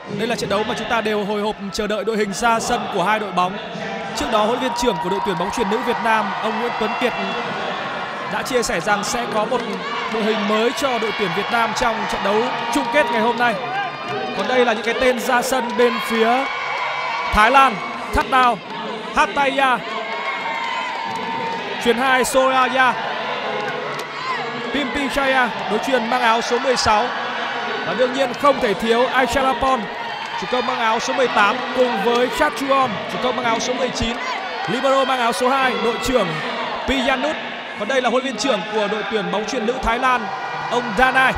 Đây là trận đấu mà chúng ta đều hồi hộp chờ đợi đội hình ra sân của hai đội bóng. Trước đó, huấn luyện viên trưởng của đội tuyển bóng chuyền nữ Việt Nam, ông Nguyễn Tuấn Kiệt đã chia sẻ rằng sẽ có một đội hình mới cho đội tuyển Việt Nam trong trận đấu chung kết ngày hôm nay. Còn đây là những cái tên ra sân bên phía Thái Lan: Thatdao, Hataya, chuyền 2 Soraya, Pimpichaya đối chuyền mang áo số 16. Và đương nhiên không thể thiếu Aicharapon, chủ công mang áo số 18 cùng với Chachuon, chủ công mang áo số 19. Libero mang áo số 2, đội trưởng Piyanut. Còn đây là huấn luyện viên trưởng của đội tuyển bóng chuyền nữ Thái Lan, ông Danai.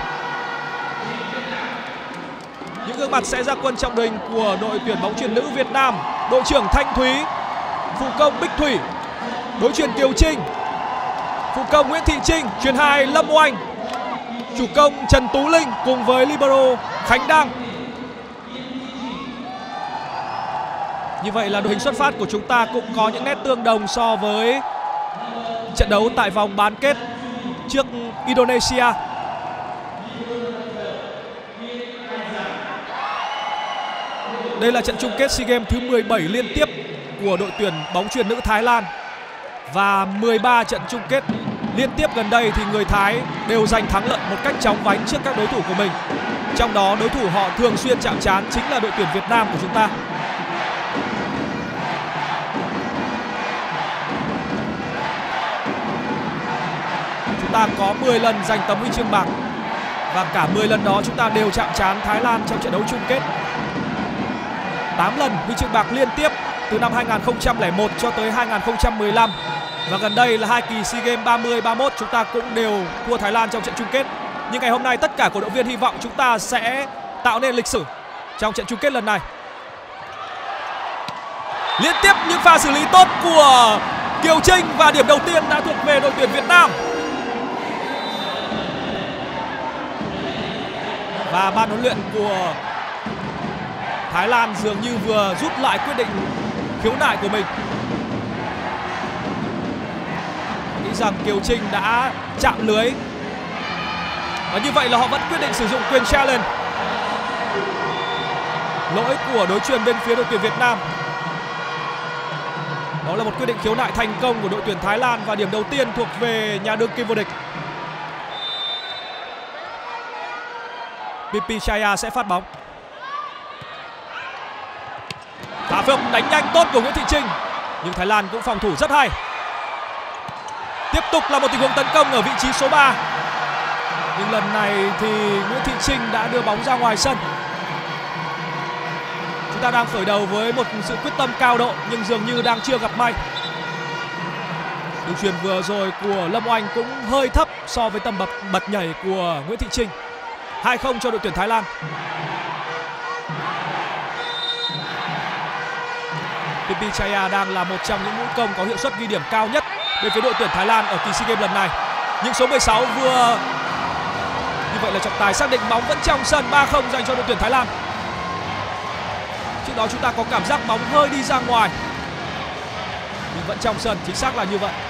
Những gương mặt sẽ ra quân trong đội hình của đội tuyển bóng chuyền nữ Việt Nam: đội trưởng Thanh Thúy, phụ công Bích Thủy, đối chuyền Kiều Trinh, phụ công Nguyễn Thị Trinh, chuyền 2 Lâm Oanh, chủ công Trần Tú Linh cùng với libero Khánh Đăng. Như vậy là đội hình xuất phát của chúng ta cũng có những nét tương đồng so với trận đấu tại vòng bán kết trước Indonesia. Đây là trận chung kết SEA Games thứ 17 liên tiếp của đội tuyển bóng chuyền nữ Thái Lan. Và 13 trận chung kết liên tiếp gần đây thì người Thái đều giành thắng lợi một cách chóng vánh trước các đối thủ của mình. Trong đó đối thủ họ thường xuyên chạm trán chính là đội tuyển Việt Nam của chúng ta. Chúng ta có 10 lần giành tấm huy chương bạc và cả 10 lần đó chúng ta đều chạm trán Thái Lan trong trận đấu chung kết. 8 lần huy chương bạc liên tiếp từ năm 2001 cho tới 2015. Và gần đây là hai kỳ SEA Games 30, 31 chúng ta cũng đều thua Thái Lan trong trận chung kết. Nhưng ngày hôm nay tất cả cổ động viên hy vọng chúng ta sẽ tạo nên lịch sử trong trận chung kết lần này. Liên tiếp những pha xử lý tốt của Kiều Trinh và điểm đầu tiên đã thuộc về đội tuyển Việt Nam. Và ban huấn luyện của Thái Lan dường như vừa rút lại quyết định khiếu nại của mình. Nghĩ rằng Kiều Trinh đã chạm lưới. Và như vậy là họ vẫn quyết định sử dụng quyền challenge. Lỗi của đối chuyền bên phía đội tuyển Việt Nam. Đó là một quyết định khiếu nại thành công của đội tuyển Thái Lan và điểm đầu tiên thuộc về nhà đương kim vô địch. Pimpichaya sẽ phát bóng. Pha phối hợp đánh nhanh tốt của Nguyễn Thị Trinh, nhưng Thái Lan cũng phòng thủ rất hay. Tiếp tục là một tình huống tấn công ở vị trí số 3. Nhưng lần này thì Nguyễn Thị Trinh đã đưa bóng ra ngoài sân. Chúng ta đang khởi đầu với một sự quyết tâm cao độ nhưng dường như đang chưa gặp may. Đường chuyền vừa rồi của Lâm Oanh cũng hơi thấp so với tầm bật nhảy của Nguyễn Thị Trinh. 2-0 cho đội tuyển Thái Lan. Pimpichaya đang là một trong những mũi công có hiệu suất ghi điểm cao nhất bên phía đội tuyển Thái Lan ở kỳ SEA Games lần này. Nhưng số 16 vừa như vậy là trọng tài xác định bóng vẫn trong sân. 3-0 dành cho đội tuyển Thái Lan. Trước đó chúng ta có cảm giác bóng hơi đi ra ngoài nhưng vẫn trong sân, chính xác là như vậy.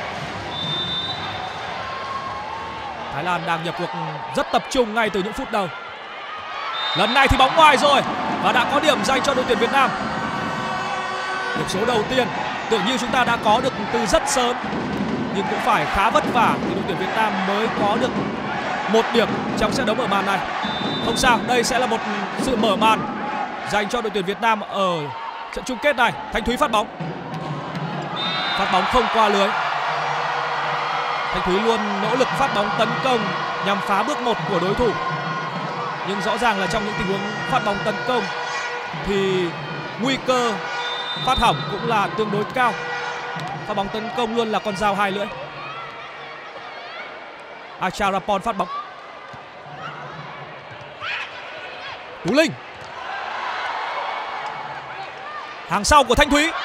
Thái Lan đang nhập cuộc rất tập trung ngay từ những phút đầu. Lần này thì bóng ngoài rồi và đã có điểm dành cho đội tuyển Việt Nam. Điểm số đầu tiên tưởng như chúng ta đã có được từ rất sớm, nhưng cũng phải khá vất vả thì đội tuyển Việt Nam mới có được một điểm trong trận đấu mở màn này. Không sao, đây sẽ là một sự mở màn dành cho đội tuyển Việt Nam ở trận chung kết này. Thanh Thúy phát bóng. Phát bóng không qua lưới. Thanh Thúy luôn nỗ lực phát bóng tấn công nhằm phá bước 1 của đối thủ. Nhưng rõ ràng là trong những tình huống phát bóng tấn công thì nguy cơ phát hỏng cũng là tương đối cao. Phát bóng tấn công luôn là con dao hai lưỡi. Aicharapon phát bóng. Tú Linh. Hàng sau của Thanh Thúy.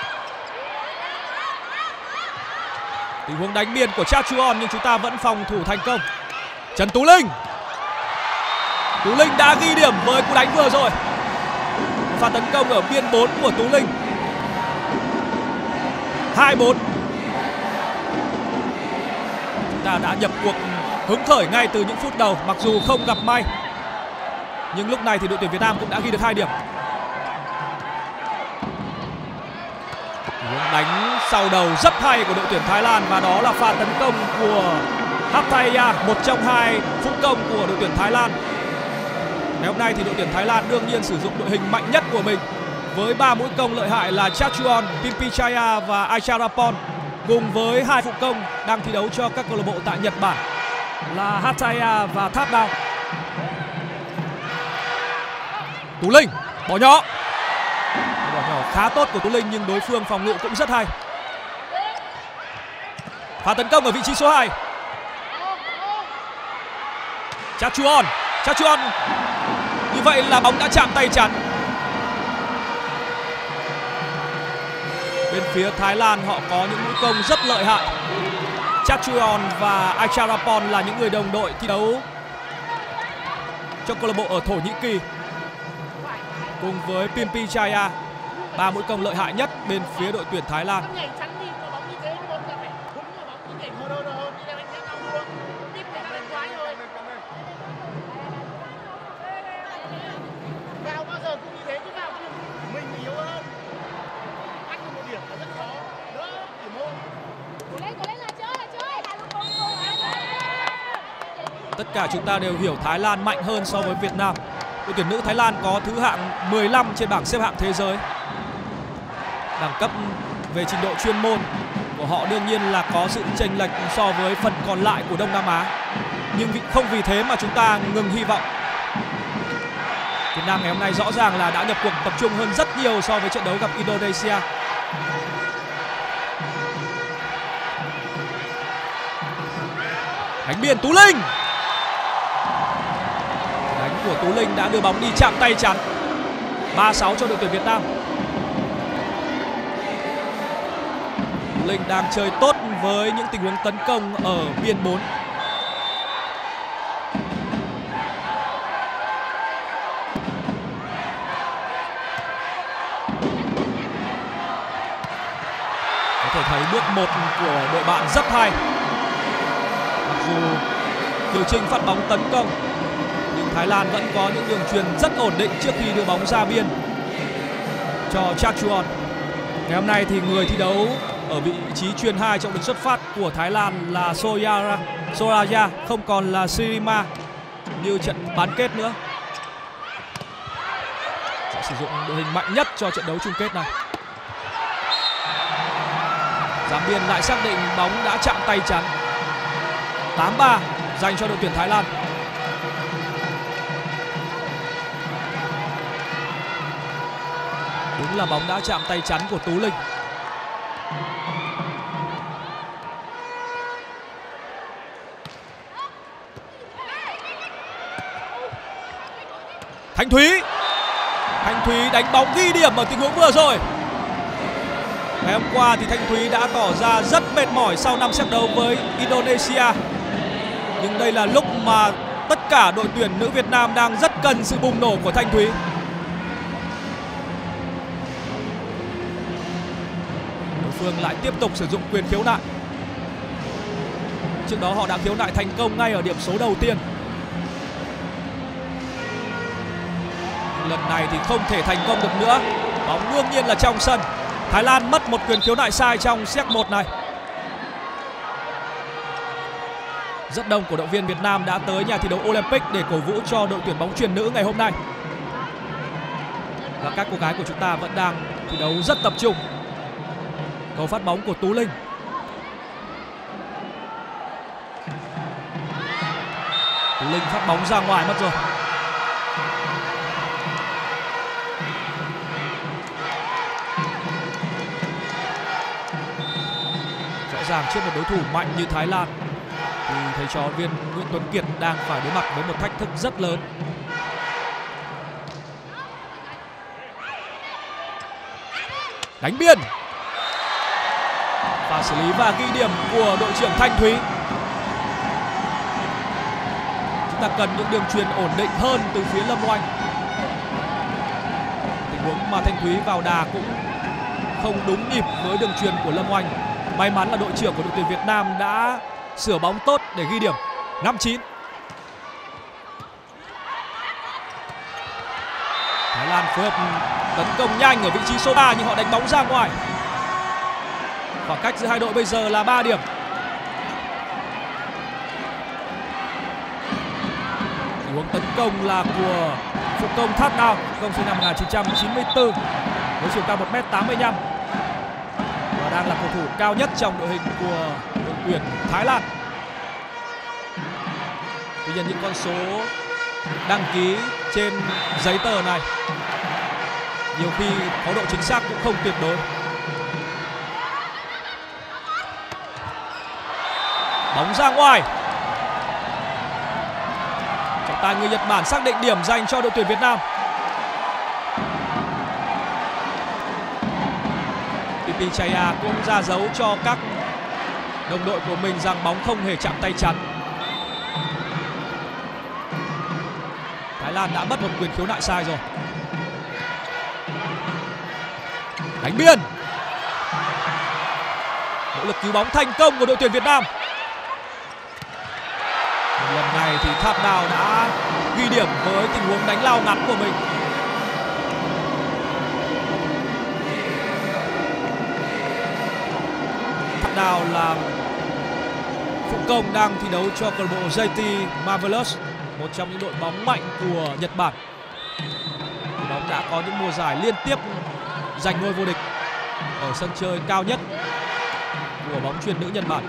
Tình huống đánh biên của Chachuon nhưng chúng ta vẫn phòng thủ thành công. Trần Tú Linh. Tú Linh đã ghi điểm với cú đánh vừa rồi. Pha tấn công ở biên 4 của Tú Linh. 2-4. Chúng ta đã nhập cuộc hứng khởi ngay từ những phút đầu, mặc dù không gặp may. Nhưng lúc này thì đội tuyển Việt Nam cũng đã ghi được 2 điểm. Đánh sau đầu rất hay của đội tuyển Thái Lan và đó là pha tấn công của Hatthaya, một trong hai phụ công của đội tuyển Thái Lan. Ngày hôm nay thì đội tuyển Thái Lan đương nhiên sử dụng đội hình mạnh nhất của mình với 3 mũi công lợi hại là Chachuon, Pimpichaya và Aicharapong, cùng với hai phụ công đang thi đấu cho các câu lạc bộ tại Nhật Bản là Hatthaya và Thapdao. Tú Linh bỏ nhỏ khá tốt của Tú Linh nhưng đối phương phòng ngự cũng rất hay. Pha tấn công ở vị trí số 2. Chachuon như vậy là bóng đã chạm tay chắn. Bên phía Thái Lan họ có những mũi công rất lợi hại. Chachuon và Aicharapong là những người đồng đội thi đấu cho câu lạc bộ ở Thổ Nhĩ Kỳ, cùng với Pimpichaya, 3 mũi công lợi hại nhất bên phía đội tuyển Thái Lan. Tất cả chúng ta đều hiểu Thái Lan mạnh hơn so với Việt Nam. Đội tuyển nữ Thái Lan có thứ hạng 15 trên bảng xếp hạng thế giới. Đẳng cấp về trình độ chuyên môn của họ đương nhiên là có sự chênh lệch so với phần còn lại của Đông Nam Á. Nhưng không vì thế mà chúng ta ngừng hy vọng. Việt Nam ngày hôm nay rõ ràng là đã nhập cuộc tập trung hơn rất nhiều so với trận đấu gặp Indonesia. Đánh biên Tú Linh. Đánh của Tú Linh đã đưa bóng đi chạm tay chắn. 3-6 cho đội tuyển Việt Nam. Tú Linh đang chơi tốt với những tình huống tấn công ở biên 4. Có thể thấy bước 1 của đội bạn rất hay. Mặc dù Kiều Trinh phát bóng tấn công nhưng Thái Lan vẫn có những đường chuyền rất ổn định trước khi đưa bóng ra biên cho Chachuon. Ngày hôm nay thì người thi đấu ở vị trí chuyền 2 trong đường xuất phát của Thái Lan là Soraya, không còn là Sirima như trận bán kết nữa. Sẽ sử dụng đội hình mạnh nhất cho trận đấu chung kết này. Giám biên lại xác định bóng đã chạm tay chắn. 8-3 dành cho đội tuyển Thái Lan. Đúng là bóng đã chạm tay chắn của Tú Linh. Thanh Thúy đánh bóng ghi điểm ở tình huống vừa rồi. Ngày hôm qua thì Thanh Thúy đã tỏ ra rất mệt mỏi sau 5 set đấu với Indonesia. Nhưng đây là lúc mà tất cả đội tuyển nữ Việt Nam đang rất cần sự bùng nổ của Thanh Thúy. Đối phương lại tiếp tục sử dụng quyền khiếu nại. Trước đó họ đã khiếu nại thành công ngay ở điểm số đầu tiên. Lần này thì không thể thành công được nữa. Bóng đương nhiên là trong sân. Thái Lan mất một quyền khiếu nại sai trong set 1 này. Rất đông cổ động viên Việt Nam đã tới nhà thi đấu Olympic để cổ vũ cho đội tuyển bóng chuyền nữ ngày hôm nay. Và các cô gái của chúng ta vẫn đang thi đấu rất tập trung. Cầu phát bóng của Tú Linh. Tú Linh phát bóng ra ngoài mất rồi. Rõ ràng trước một đối thủ mạnh như Thái Lan thì thầy trò viên Nguyễn Tuấn Kiệt đang phải đối mặt với một thách thức rất lớn. Đánh biên. Và xử lý và ghi điểm của đội trưởng Thanh Thúy. Chúng ta cần những đường chuyền ổn định hơn từ phía Lâm Oanh. Tình huống mà Thanh Thúy vào đà cũng không đúng nhịp với đường chuyền của Lâm Oanh. May mắn là đội trưởng của đội tuyển Việt Nam đã sửa bóng tốt để ghi điểm. 5-9. Thái Lan phối hợp tấn công nhanh ở vị trí số 3 nhưng họ đánh bóng ra ngoài. Khoảng cách giữa hai đội bây giờ là 3 điểm. Tình huống tấn công là của phụ công Thát Đao, công sinh năm 1994 với chiều cao 1m85 và đang là cầu thủ cao nhất trong đội hình của đội tuyển Thái Lan. Tuy nhiên những con số đăng ký trên giấy tờ này nhiều khi có độ chính xác cũng không tuyệt đối. Bóng ra ngoài. Trọng tài người Nhật Bản xác định điểm dành cho đội tuyển Việt Nam. Pipi Chaya cũng ra dấu cho các đồng đội của mình rằng bóng không hề chạm tay chắn. Thái Lan đã mất một quyền khiếu nại sai rồi. Đánh biên. Nỗ lực cứu bóng thành công của đội tuyển Việt Nam. Lần này thì Thát Đao đã ghi điểm với tình huống đánh lao ngắn của mình. Thát Đao là phụ công đang thi đấu cho câu lạc bộ JT Marvelous, một trong những đội bóng mạnh của Nhật Bản. Đội bóng đã có những mùa giải liên tiếp giành ngôi vô địch ở sân chơi cao nhất của bóng chuyền nữ Nhật Bản.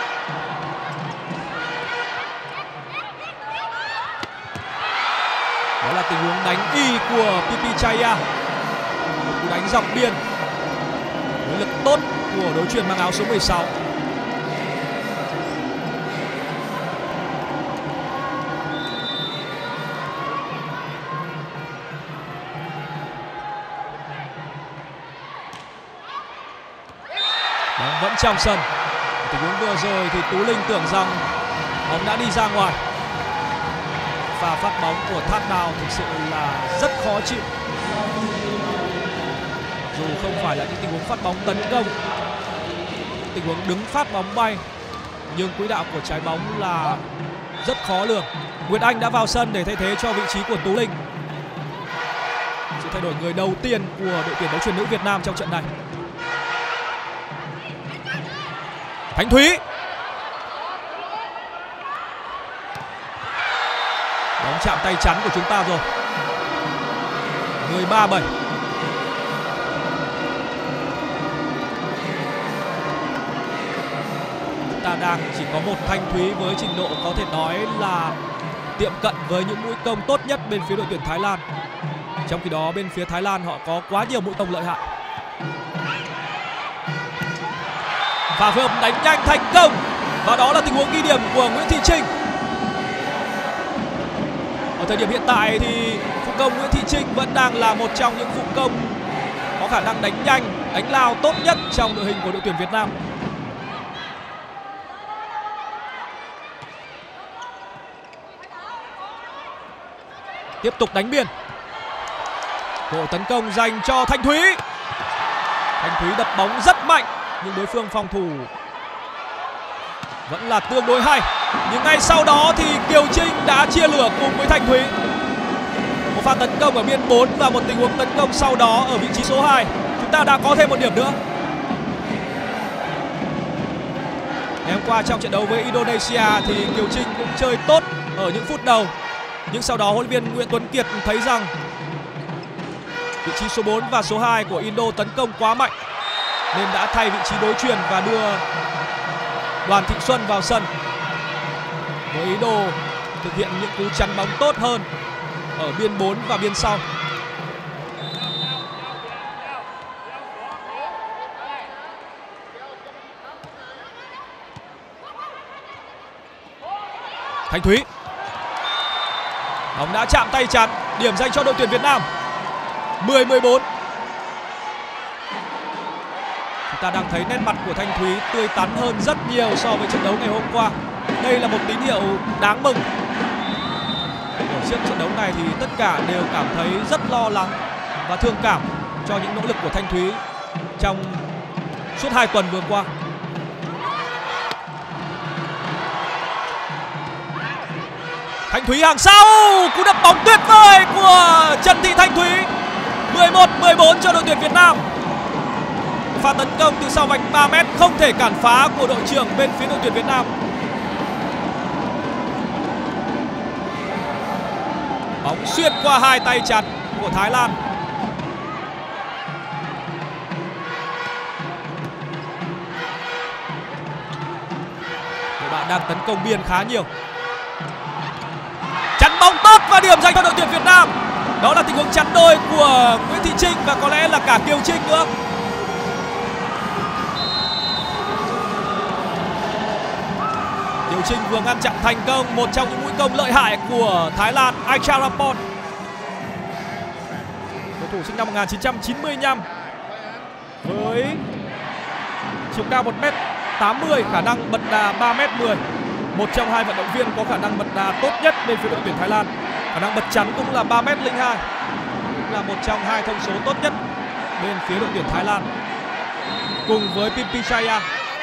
Đó là tình huống đánh y của Pipi Chaya, một cú đánh dọc biên với lực tốt của đối chuyền mang áo số 16. Bóng vẫn trong sân. Tình huống vừa rồi thì Tú Linh tưởng rằng bóng đã đi ra ngoài. Pha phát bóng của Thát Đao thực sự là rất khó chịu. Dù không phải là những tình huống phát bóng tấn công, tình huống đứng phát bóng bay, nhưng quỹ đạo của trái bóng là rất khó lường. Nguyệt Anh đã vào sân để thay thế cho vị trí của Tú Linh. Sự thay đổi người đầu tiên của đội tuyển bóng chuyền nữ Việt Nam trong trận này. Thanh Thúy. Bóng chạm tay chắn của chúng ta rồi. 13-7. Chúng ta đang chỉ có một Thanh Thúy với trình độ có thể nói là tiệm cận với những mũi công tốt nhất bên phía đội tuyển Thái Lan. Trong khi đó bên phía Thái Lan họ có quá nhiều mũi công lợi hại. Và phối hợp đánh nhanh thành công. Và đó là tình huống ghi điểm của Nguyễn Thị Trinh. Ở thời điểm hiện tại thì phụ công Nguyễn Thị Trinh vẫn đang là một trong những phụ công có khả năng đánh nhanh, đánh lao tốt nhất trong đội hình của đội tuyển Việt Nam. Tiếp tục đánh biên. Cơ hội tấn công dành cho Thanh Thúy. Thanh Thúy đập bóng rất mạnh nhưng đối phương phòng thủ vẫn là tương đối hay. Nhưng ngay sau đó thì Kiều Trinh đã chia lửa cùng với Thanh Thúy. Một pha tấn công ở biên 4 và một tình huống tấn công sau đó ở vị trí số 2. Chúng ta đã có thêm một điểm nữa. Ngày hôm qua trong trận đấu với Indonesia thì Kiều Trinh cũng chơi tốt ở những phút đầu. Nhưng sau đó huấn luyện viên Nguyễn Tuấn Kiệt thấy rằng vị trí số 4 và số 2 của Indo tấn công quá mạnh nên đã thay vị trí đối chuyền và đưa Đoàn Thị Xuân vào sân với ý đồ thực hiện những cú chắn bóng tốt hơn ở biên 4 và biên sau. Thanh Thúy. Bóng đã chạm tay chắn, điểm dành cho đội tuyển Việt Nam. 10-14. Chúng ta đang thấy nét mặt của Thanh Thúy tươi tắn hơn rất nhiều so với trận đấu ngày hôm qua. Đây là một tín hiệu đáng mừng. Ở trước trận đấu này thì tất cả đều cảm thấy rất lo lắng và thương cảm cho những nỗ lực của Thanh Thúy trong suốt 2 tuần vừa qua. Thanh Thúy hàng sau, cú đập bóng tuyệt vời của Trần Thị Thanh Thúy. 11-14 cho đội tuyển Việt Nam. Pha tấn công từ sau vạch 3m không thể cản phá của đội trưởng bên phía đội tuyển Việt Nam. Bóng xuyên qua hai tay chắn của Thái Lan. Đội bạn đang tấn công biên khá nhiều. Chắn bóng tốt và điểm dành cho đội tuyển Việt Nam. Đó là tình huống chắn đôi của Nguyễn Thị Trinh và có lẽ là cả Kiều Trinh nữa. Kiều Trinh vừa ngăn chặn thành công một trong những mũi công lợi hại của Thái Lan, Aicharapong. Cầu thủ sinh năm 1995 với chiều cao 1m80, khả năng bật đà 3m10. Một trong hai vận động viên có khả năng bật đà tốt nhất bên phía đội tuyển Thái Lan. Khả năng bật chắn cũng là 3m02, cũng là một trong hai thông số tốt nhất bên phía đội tuyển Thái Lan, cùng với Pimpichaya.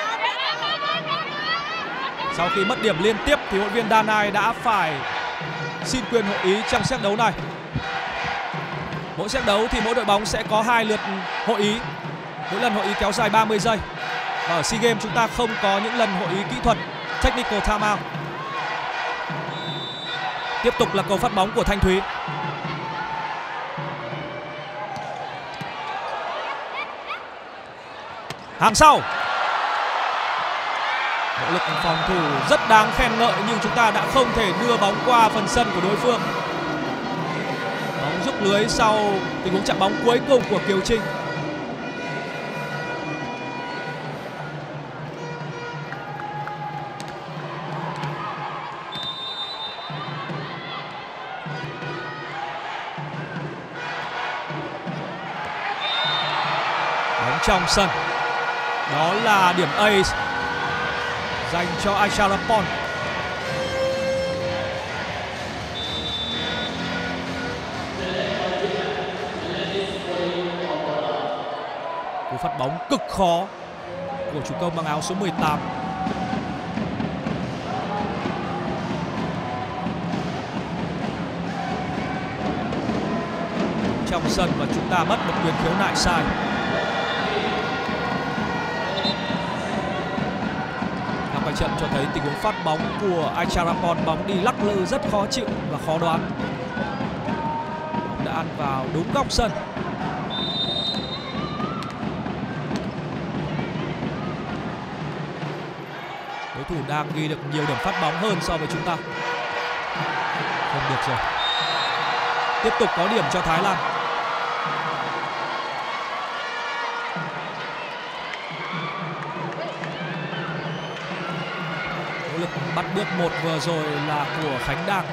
Sau khi mất điểm liên tiếp thì huấn luyện viên Danai đã phải xin quyền hội ý trong set đấu này. Mỗi set đấu thì mỗi đội bóng sẽ có 2 lượt hội ý, mỗi lần hội ý kéo dài 30 giây. Và ở SEA Games chúng ta không có những lần hội ý kỹ thuật, technical timeout. Tiếp tục là cầu phát bóng của Thanh Thúy. Hàng sau. Nỗ lực phòng thủ rất đáng khen ngợi nhưng chúng ta đã không thể đưa bóng qua phần sân của đối phương. Bóng rúc lưới sau tình huống chạm bóng cuối cùng của Kiều Trinh. Bóng trong sân. Đó là điểm ace dành cho Aicharapong. Cú phát bóng cực khó của chủ công mang áo số 18. Trong sân và chúng ta mất một quyền khiếu nại sai. Trận cho thấy tình huống phát bóng của Aicharapong, bóng đi lắc lư rất khó chịu và khó đoán. Bóng đã ăn vào đúng góc sân. Đối thủ đang ghi được nhiều điểm phát bóng hơn so với chúng ta. Không được rồi. Tiếp tục có điểm cho Thái Lan. Bắt bước 1 vừa rồi là của Khánh Đang.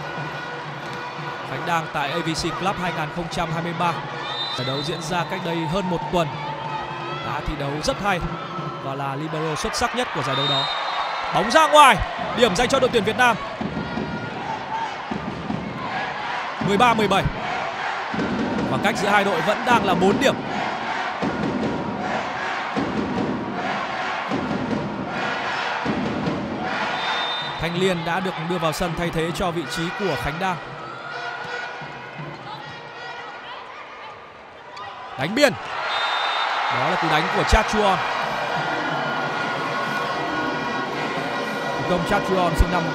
Khánh Đang tại AVC Club 2023. Giải đấu diễn ra cách đây hơn 1 tuần. Đã thi đấu rất hay và là libero xuất sắc nhất của giải đấu đó. Bóng ra ngoài, điểm dành cho đội tuyển Việt Nam. 13-17. Khoảng cách giữa hai đội vẫn đang là 4 điểm. Thanh Liên đã được đưa vào sân thay thế cho vị trí của Khánh Đang. Đánh biên. Đó là cú đánh của Chachuon. Thủ công Chachuon sinh năm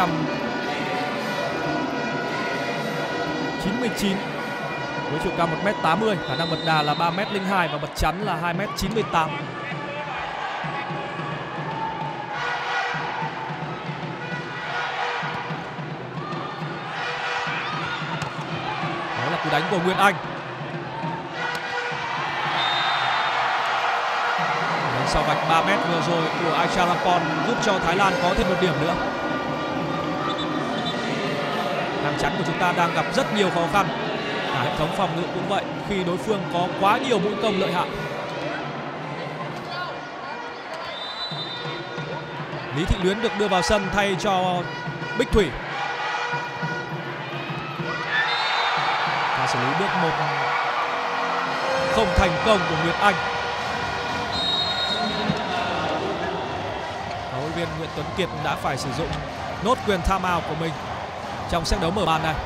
1999 với chiều cao 1m80, khả năng bật đà là 3m02 và bật chắn là 2m98. Cú đánh của Nguyên Anh. Sau vạch 3m vừa rồi của Aicharapong giúp cho Thái Lan có thêm một điểm nữa. Hàng chắn của chúng ta đang gặp rất nhiều khó khăn. Cả hệ thống phòng ngự cũng vậy khi đối phương có quá nhiều mũi công lợi hại. Lý Thị Luyến được đưa vào sân thay cho Bích Thủy. Xử lý bước 1 không thành công của Nguyệt Anh. Huấn luyện viên Nguyễn Tuấn Kiệt đã phải sử dụng nốt quyền timeout của mình trong set đấu mở màn này.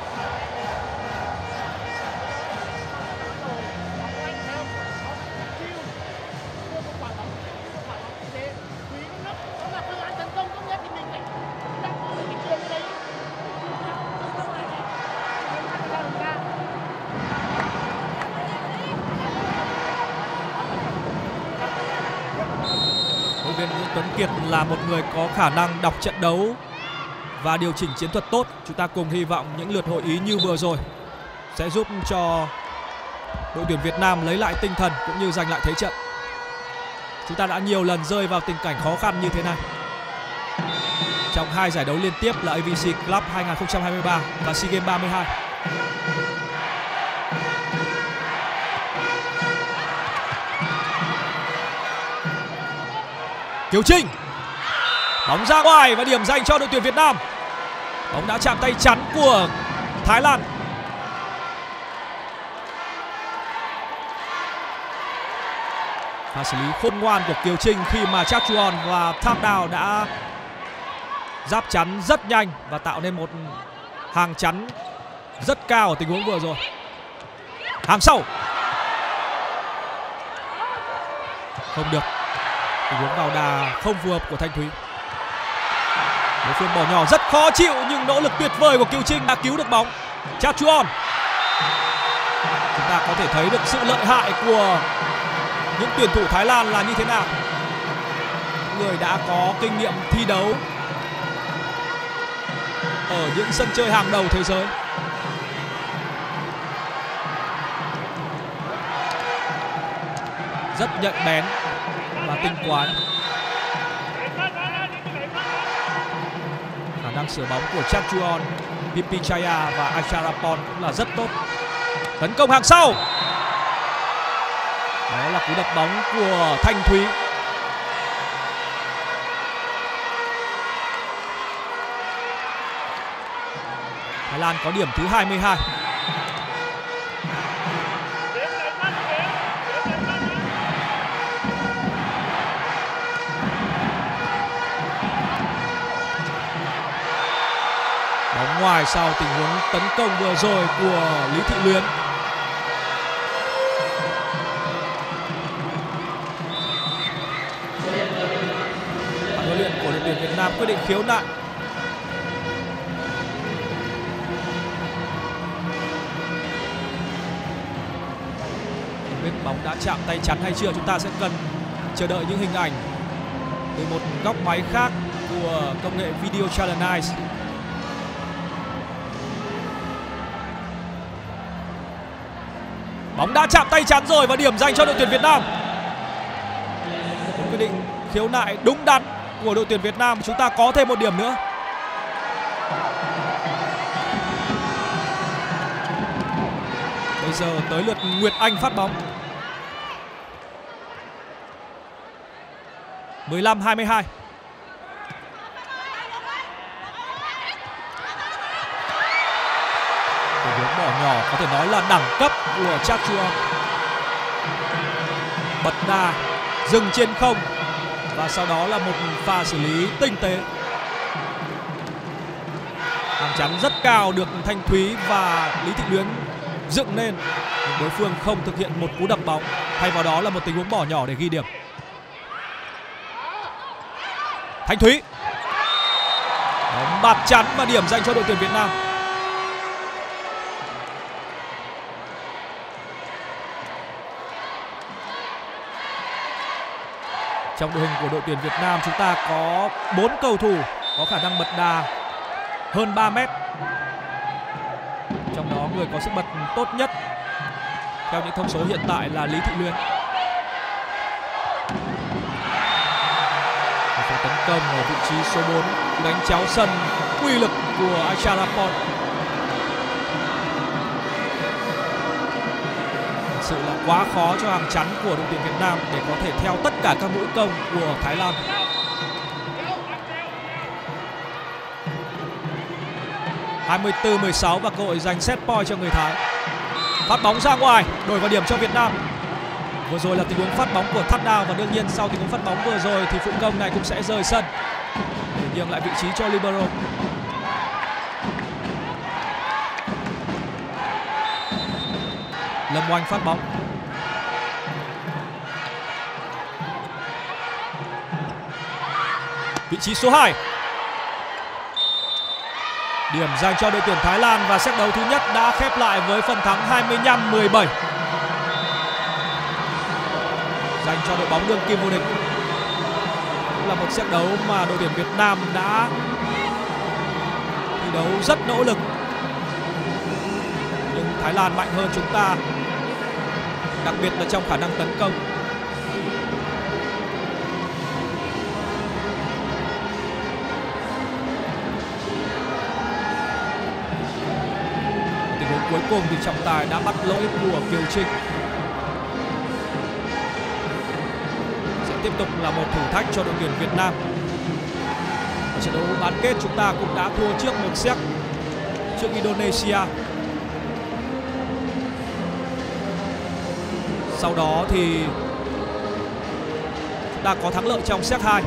Tuấn Kiệt là một người có khả năng đọc trận đấu và điều chỉnh chiến thuật tốt. Chúng ta cùng hy vọng những lượt hội ý như vừa rồi sẽ giúp cho đội tuyển Việt Nam lấy lại tinh thần cũng như giành lại thế trận. Chúng ta đã nhiều lần rơi vào tình cảnh khó khăn như thế này trong 2 giải đấu liên tiếp là AVC Club 2023 và SEA Games 32. Kiều Trinh, bóng ra ngoài và điểm dành cho đội tuyển Việt Nam. Bóng đã chạm tay chắn của Thái Lan. Pha xử lý khôn ngoan của Kiều Trinh khi mà Chak Chuon và Thap Dao đã giáp chắn rất nhanh và tạo nên một hàng chắn rất cao ở tình huống vừa rồi. Hàng sau không được, tình huống vào đà không phù hợp của Thanh Thúy. Đối phương bỏ nhỏ rất khó chịu nhưng nỗ lực tuyệt vời của Kiều Trinh đã cứu được bóng. Chak Chuon, chúng ta có thể thấy được sự lợi hại của những tuyển thủ Thái Lan là như thế nào. Người đã có kinh nghiệm thi đấu ở những sân chơi hàng đầu thế giới. Rất nhạy bén và tinh quái. Khả năng sửa bóng của Chak Chuon, Pipichaya và Acharapon cũng là rất tốt. Tấn công hàng sau. Đó là cú đập bóng của Thanh Thúy. Thái Lan có điểm thứ 22. Bóng ngoài sau tình huống tấn công vừa rồi của Lý Thị Luyến. Ban huấn luyện của đội tuyển Việt Nam quyết định khiếu nại. Không biết bóng đã chạm tay chắn hay chưa, chúng ta sẽ cần chờ đợi những hình ảnh từ một góc máy khác của công nghệ Video Challenge. Bóng đã chạm tay chắn rồi và điểm dành cho đội tuyển Việt Nam. Một quyết định khiếu nại đúng đắn của đội tuyển Việt Nam. Chúng ta có thêm một điểm nữa. Bây giờ tới lượt Nguyệt Anh phát bóng. 15-22. Tình huống bỏ nhỏ có thể nói là đẳng cấp của Chak Chuon. Bật đà, dừng trên không và sau đó là một pha xử lý tinh tế. Hàng chắn rất cao được Thanh Thúy và Lý Thị Luyến dựng nên, nhưng đối phương không thực hiện một cú đập bóng, thay vào đó là một tình huống bỏ nhỏ để ghi điểm. Thanh Thúy, bóng bạt chắn và điểm dành cho đội tuyển Việt Nam. Trong đội hình của đội tuyển Việt Nam chúng ta có 4 cầu thủ có khả năng bật đà hơn 3 mét. Trong đó người có sức bật tốt nhất theo những thông số hiện tại là Lý Thị Luyến. Pha tấn công ở vị trí số 4, đánh chéo sân uy lực của Acharapon. Thực sự là quá khó cho hàng chắn của đội tuyển Việt Nam để có thể theo tất cả các mũi công của Thái Lan. (24-16) và cơ hội giành set point cho người Thái. Phát bóng ra ngoài, đổi vào điểm cho Việt Nam. Vừa rồi là tình huống phát bóng của Thap Dao và đương nhiên sau tình huống phát bóng vừa rồi thì phụ công này cũng sẽ rời sân để nhường lại vị trí cho libero. Lâm Oanh phát bóng. Vị trí số 2. Điểm dành cho đội tuyển Thái Lan và set đấu thứ nhất đã khép lại với phần thắng 25-17 dành cho đội bóng đương kim vô địch. Cũng là một set đấu mà đội tuyển Việt Nam đã thi đấu rất nỗ lực, nhưng Thái Lan mạnh hơn chúng ta, đặc biệt là trong khả năng tấn công. Tình huống cuối cùng thì trọng tài đã bắt lỗi của Kiều Trinh. Sẽ tiếp tục là một thử thách cho đội tuyển Việt Nam. Ở trận đấu bán kết chúng ta cũng đã thua trước một set trước Indonesia. Sau đó thì chúng ta có thắng lợi trong set 2.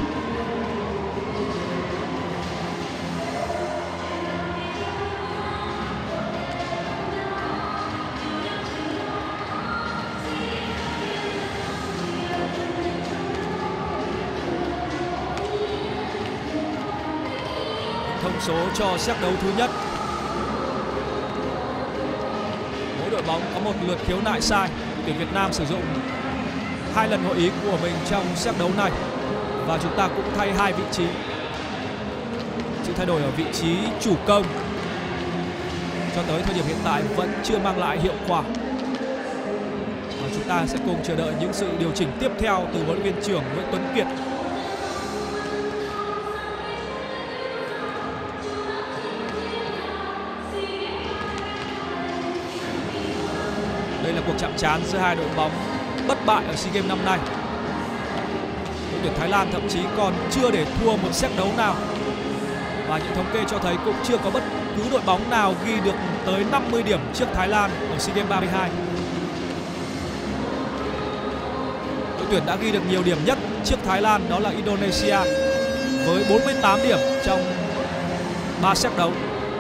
Thông số cho set đấu thứ nhất. Mỗi đội bóng có một lượt khiếu nại sai. Tuyển Việt Nam sử dụng 2 lần hội ý của mình trong set đấu này và chúng ta cũng thay 2 vị trí. Sự thay đổi ở vị trí chủ công cho tới thời điểm hiện tại vẫn chưa mang lại hiệu quả. Và chúng ta sẽ cùng chờ đợi những sự điều chỉnh tiếp theo từ huấn luyện viên trưởng Nguyễn Tuấn Kiệt. Đây là cuộc chạm trán giữa hai đội bóng bất bại ở SEA Games năm nay. Đội tuyển Thái Lan thậm chí còn chưa để thua một set đấu nào. Và những thống kê cho thấy cũng chưa có bất cứ đội bóng nào ghi được tới 50 điểm trước Thái Lan ở SEA Games 32. Đội tuyển đã ghi được nhiều điểm nhất trước Thái Lan đó là Indonesia với 48 điểm trong 3 set đấu.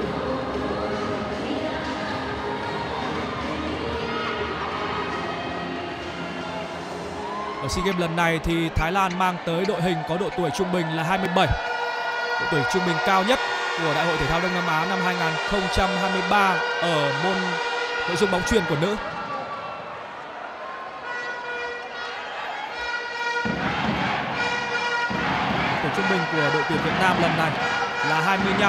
Ở SEA Games lần này thì Thái Lan mang tới đội hình có độ tuổi trung bình là 27. Độ tuổi trung bình cao nhất của Đại hội Thể thao Đông Nam Á năm 2023 ở môn nội dung bóng chuyền của nữ. Tuổi trung bình của đội tuyển Việt Nam lần này là 25.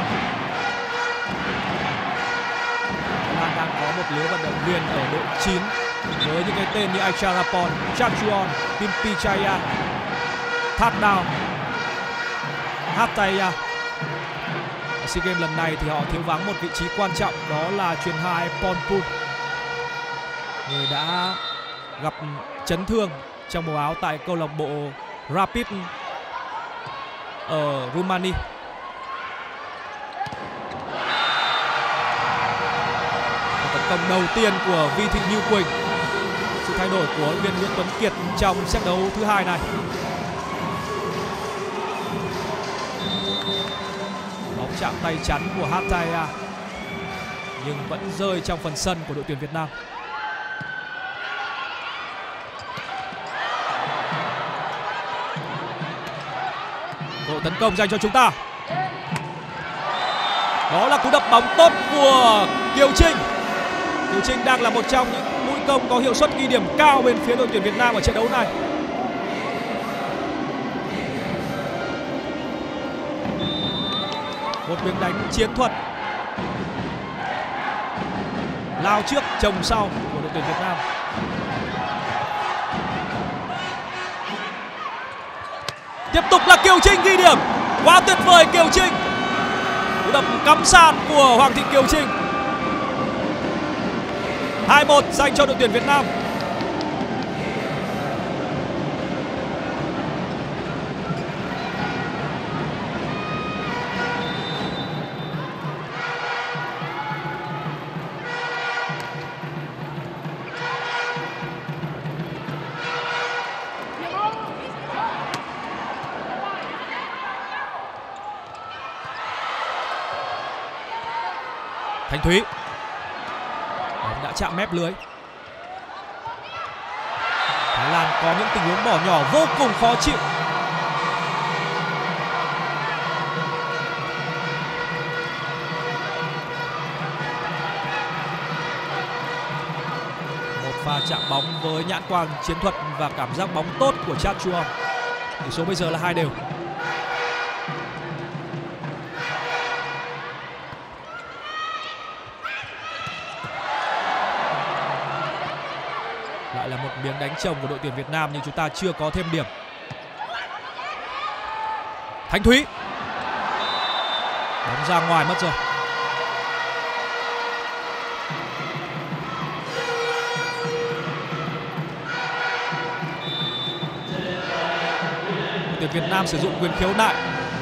Thái Lan đang có một lứa vận động viên ở đội 9 với những cái tên như Aicharapon, Chachuon, Pimpichaya, Thatnao, Hataya. Ở SEA Games lần này thì họ thiếu vắng một vị trí quan trọng, đó là chuyền 2 Ponpun, người đã gặp chấn thương trong màu áo tại câu lạc bộ Rapid ở Rumani. Tấn công đầu tiên của Vi Thị Như Quỳnh. Sự thay đổi của huấn luyện viên Nguyễn Tuấn Kiệt trong set đấu thứ hai này. Bóng chạm tay chắn của Hataya nhưng vẫn rơi trong phần sân của đội tuyển Việt Nam. Cơ hội tấn công dành cho chúng ta. Đó là cú đập bóng tốt của Kiều Trinh. Kiều Trinh đang là một trong những mũi công có hiệu suất ghi điểm cao bên phía đội tuyển Việt Nam ở trận đấu này. Một miếng đánh chiến thuật, lao trước chồng sau của đội tuyển Việt Nam. Tiếp tục là Kiều Trinh ghi điểm. Quá tuyệt vời Kiều Trinh. Cú đập cắm sàn của Hoàng Thị Kiều Trinh. 2-1 dành cho đội tuyển Việt Nam. Thanh Thúy. Bóng đã chạm mép lưới. Thái Lan có những tình huống bỏ nhỏ vô cùng khó chịu. Một pha chạm bóng với nhãn quan chiến thuật và cảm giác bóng tốt của Chachuon. Tỷ số bây giờ là 2-2. Lại là một miếng đánh chồng của đội tuyển Việt Nam nhưng chúng ta chưa có thêm điểm. Thanh Thúy. Bóng ra ngoài mất rồi. Đội tuyển Việt Nam sử dụng quyền khiếu nại.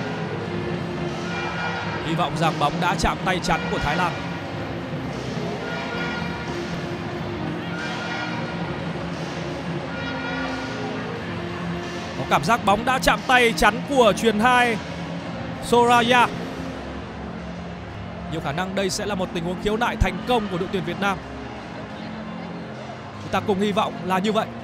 Hy vọng rằng bóng đã chạm tay chắn của Thái Lan. Có cảm giác bóng đã chạm tay chắn của chuyền 2 Soraya. Nhiều khả năng đây sẽ là một tình huống khiếu nại thành công của đội tuyển Việt Nam. Chúng ta cùng hy vọng là như vậy.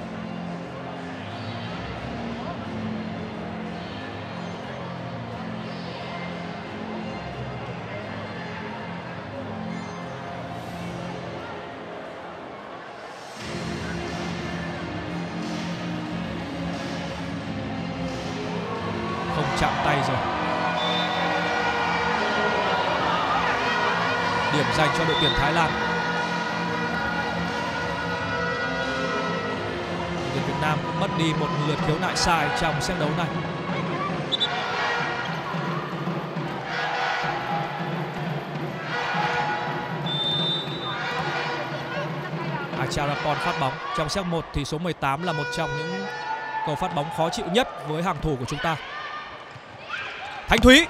Không chạm tay rồi. Điểm dành cho đội tuyển Thái Lan. Đội tuyển Việt Nam cũng mất đi một lượt khiếu nại sai trong set đấu này. Acharapon phát bóng. Trong set 1 thì số 18 là một trong những cầu phát bóng khó chịu nhất với hàng thủ của chúng ta. Thanh Thúy.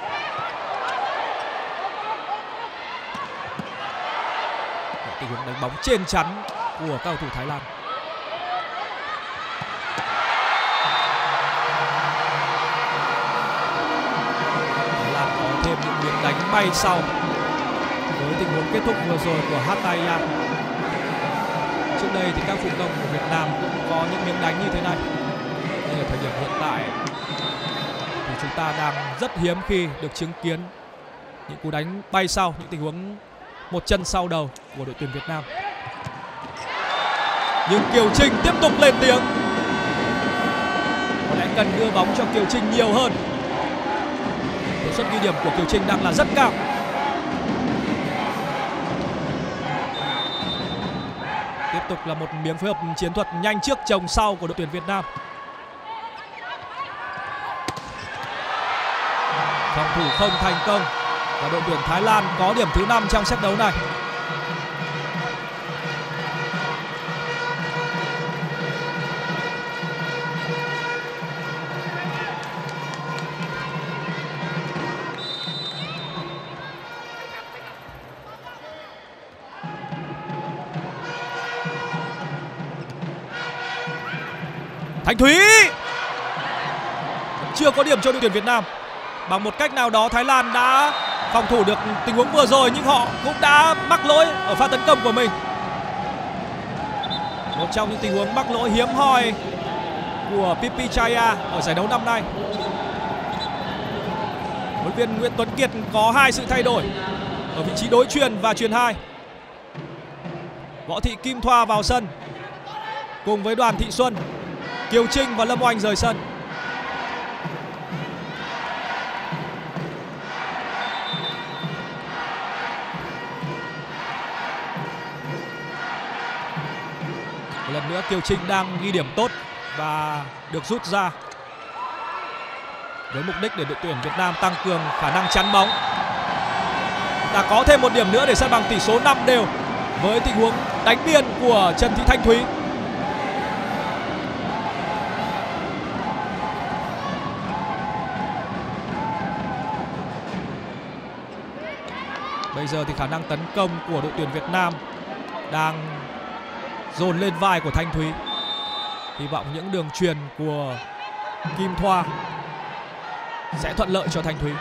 Tình huống đánh bóng trên chắn của các cầu thủ Thái Lan. Thái Lan có thêm những miếng đánh bay sau với tình huống kết thúc vừa rồi của Hatayam. Trước đây thì các phụ công của Việt Nam cũng có những miếng đánh như thế này. Nhưng ở thời điểm hiện tại thì chúng ta đang rất hiếm khi được chứng kiến những cú đánh bay sau, những tình huống một chân sau đầu của đội tuyển Việt Nam. Nhưng Kiều Trinh tiếp tục lên tiếng. Có lẽ cần đưa bóng cho Kiều Trinh nhiều hơn. Hiệu suất ghi điểm của Kiều Trinh đang là rất cao. Tiếp tục là một miếng phối hợp chiến thuật nhanh trước chồng sau của đội tuyển Việt Nam. Phòng thủ không thành công và đội tuyển Thái Lan có điểm thứ 5 trong set đấu này. Thanh Thúy chưa có điểm cho đội tuyển Việt Nam. Bằng một cách nào đó Thái Lan đã phòng thủ được tình huống vừa rồi nhưng họ cũng đã mắc lỗi ở pha tấn công của mình. Một trong những tình huống mắc lỗi hiếm hoi của Pipi Chaya ở giải đấu năm nay. Huấn luyện viên Nguyễn Tuấn Kiệt có 2 sự thay đổi ở vị trí đối chuyền và chuyền 2. Võ Thị Kim Thoa vào sân cùng với Đoàn Thị Xuân, Kiều Trinh và Lâm Oanh rời sân. Một lần nữa Kiều Trinh đang ghi điểm tốt và được rút ra với mục đích để đội tuyển Việt Nam tăng cường khả năng chắn bóng. Ta có thêm một điểm nữa để san bằng tỷ số 5 đều với tình huống đánh biên của Trần Thị Thanh Thúy. Bây giờ thì khả năng tấn công của đội tuyển Việt Nam đang dồn lên vai của Thanh Thúy. Hy vọng những đường chuyền của Kim Thoa sẽ thuận lợi cho Thanh Thúy.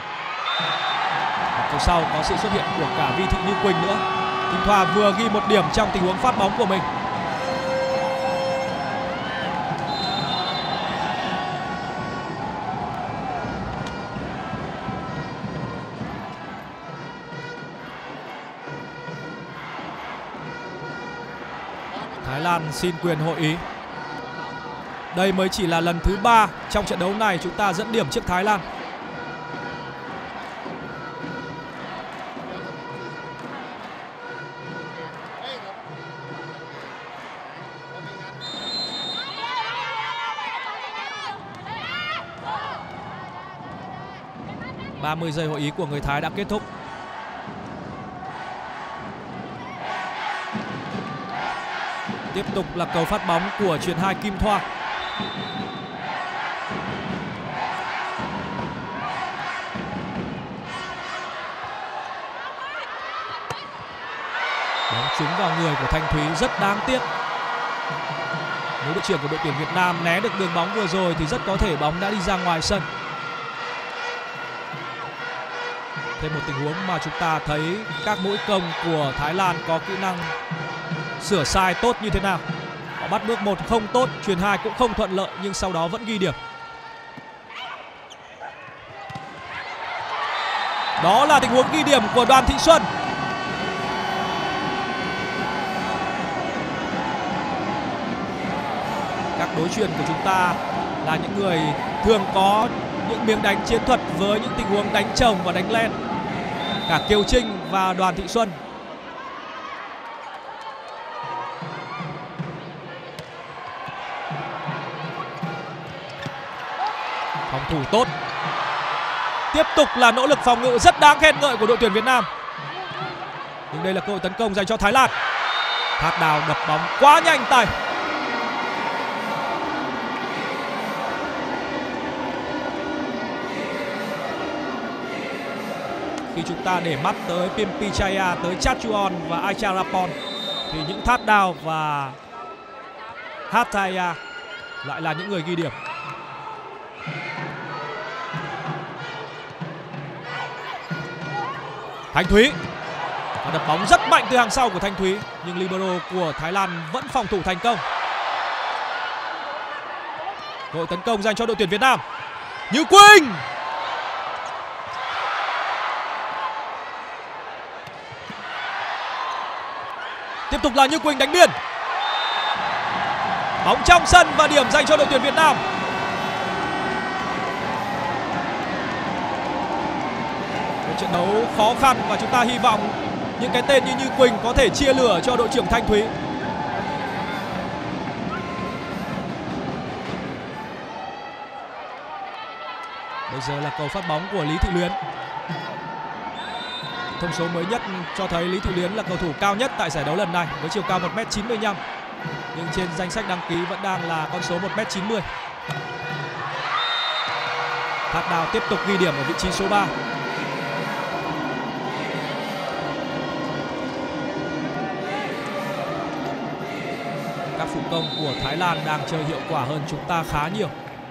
Phía sau có sự xuất hiện của cả Vi Thị Như Quỳnh nữa. Kim Thoa vừa ghi một điểm trong tình huống phát bóng của mình. Thái Lan xin quyền hội ý. Đây mới chỉ là lần thứ 3 trong trận đấu này chúng ta dẫn điểm trước Thái Lan. 30 giây hội ý của người Thái đã kết thúc. Tiếp tục là cầu phát bóng của chuyền 2 Kim Thoa. Bóng trúng vào người của Thanh Thúy rất đáng tiếc. Nếu đội trưởng của đội tuyển Việt Nam né được đường bóng vừa rồi thì rất có thể bóng đã đi ra ngoài sân. Thêm một tình huống mà chúng ta thấy các mũi công của Thái Lan có kỹ năng sửa sai tốt như thế nào. Họ bắt bước 1 không tốt, chuyền 2 cũng không thuận lợi nhưng sau đó vẫn ghi điểm. Đó là tình huống ghi điểm của Đoàn Thị Xuân. Các đối chuyền của chúng ta là những người thường có những miếng đánh chiến thuật với những tình huống đánh chồng và đánh len. Cả Kiều Trinh và Đoàn Thị Xuân. Phòng thủ tốt. Tiếp tục là nỗ lực phòng ngự rất đáng khen ngợi của đội tuyển Việt Nam. Nhưng đây là cơ hội tấn công dành cho Thái Lan. Thác Đào đập bóng quá nhanh tay. Khi chúng ta để mắt tới Pimpichaya, tới Chachuon và Aicharapon thì những Thác Đào và Hathaya lại là những người ghi điểm. Thanh Thúy và đập bóng rất mạnh từ hàng sau của Thanh Thúy nhưng libero của Thái Lan vẫn phòng thủ thành công. Cơ hội tấn công dành cho đội tuyển Việt Nam. Như Quỳnh. Tiếp tục là Như Quỳnh đánh biên. Bóng trong sân và điểm dành cho đội tuyển Việt Nam. Một trận đấu khó khăn và chúng ta hy vọng những cái tên như Quỳnh có thể chia lửa cho đội trưởng Thanh Thúy. Bây giờ là cầu phát bóng của Lý Thị Luyến. Thông số mới nhất cho thấy Lý Thị Luyến là cầu thủ cao nhất tại giải đấu lần này với chiều cao 1m95. Nhưng trên danh sách đăng ký vẫn đang là con số 1m90. Thác Đào tiếp tục ghi điểm ở vị trí số 3. Các phụ công của Thái Lan đang chơi hiệu quả hơn chúng ta khá nhiều.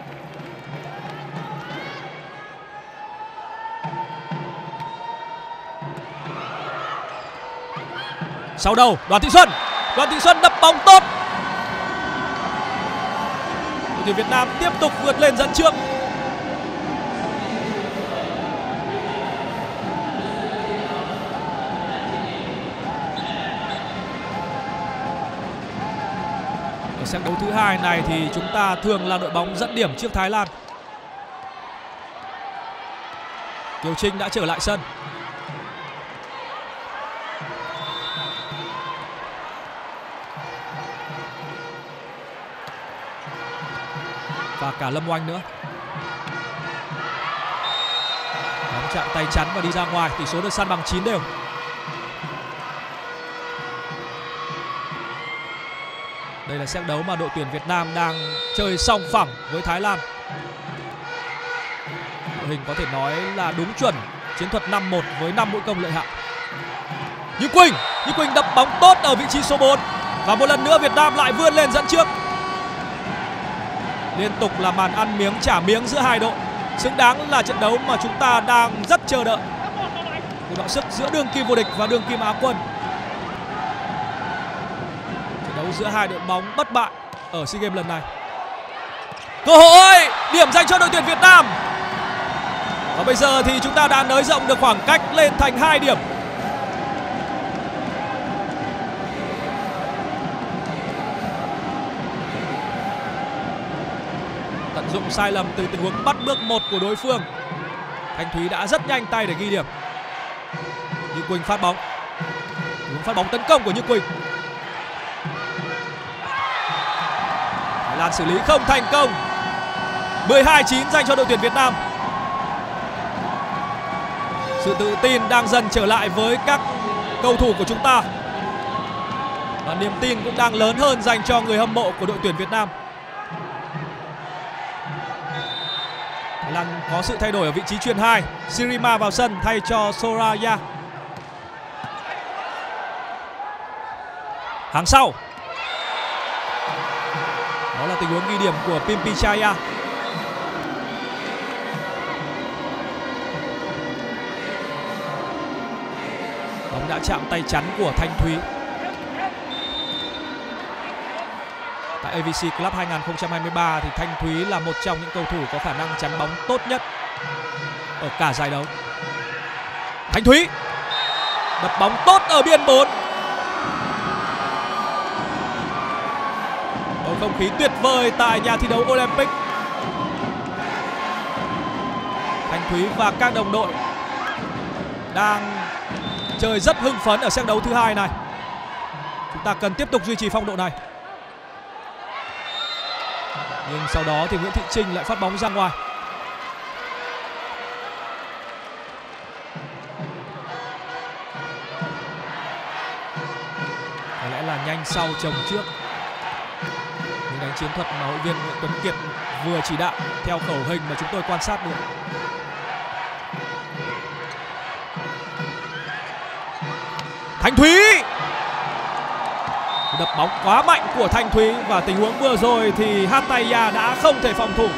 Sau đầu Đoàn Thị Xuân đập bóng tốt. Đội tuyển Việt Nam tiếp tục vượt lên dẫn trước. Ở set đấu thứ hai này thì chúng ta thường là đội bóng dẫn điểm trước Thái Lan. Kiều Trinh đã trở lại sân. Và cả Lâm Oanh nữa. Bóng chạm tay chắn và đi ra ngoài. Tỷ số được san bằng 9 đều. Đây là set đấu mà đội tuyển Việt Nam đang chơi song phẳng với Thái Lan. Đội hình có thể nói là đúng chuẩn chiến thuật 5-1 với 5 mũi công lợi hại. Như Quỳnh đập bóng tốt ở vị trí số 4. Và một lần nữa Việt Nam lại vươn lên dẫn trước. Liên tục là màn ăn miếng trả miếng giữa hai đội. Xứng đáng là trận đấu mà chúng ta đang rất chờ đợi. Cuộc đọ sức giữa đương kim vô địch và đương kim Á quân. Trận đấu giữa hai đội bóng bất bại ở SEA Games lần này. Cơ hội điểm dành cho đội tuyển Việt Nam. Và bây giờ thì chúng ta đã nới rộng được khoảng cách lên thành 2 điểm. Tận dụng sai lầm từ tình huống bắt bước 1 của đối phương. Thanh Thúy đã rất nhanh tay để ghi điểm. Như Quỳnh phát bóng. Phát bóng tấn công của Như Quỳnh. Thái Lan xử lý không thành công. 12-9 dành cho đội tuyển Việt Nam. Sự tự tin đang dần trở lại với các cầu thủ của chúng ta. Và niềm tin cũng đang lớn hơn dành cho người hâm mộ của đội tuyển Việt Nam. Thái Lan có sự thay đổi ở vị trí chuyền 2. Sirima vào sân thay cho Soraya. Hàng sau. Đó là tình huống ghi điểm của Pimpichaya. Bóng đã chạm tay chắn của Thanh Thúy. Tại AVC Club 2023 thì Thanh Thúy là một trong những cầu thủ có khả năng chắn bóng tốt nhất ở cả giải đấu. Thanh Thúy đập bóng tốt ở biên 4. Bầu không khí tuyệt vời tại nhà thi đấu Olympic. Thanh Thúy và các đồng đội đang chơi rất hưng phấn ở set đấu thứ 2 này. Chúng ta cần tiếp tục duy trì phong độ này. Nhưng sau đó thì Nguyễn Thị Trinh lại phát bóng ra ngoài. Có lẽ là nhanh sau chồng trước. Những đánh chiến thuật mà hội viên Nguyễn Tuấn Kiệt vừa chỉ đạo theo khẩu hình mà chúng tôi quan sát được. Thanh Thúy đập bóng quá mạnh của Thanh Thúy. Và tình huống vừa rồi thì Hataya đã không thể phòng thủ.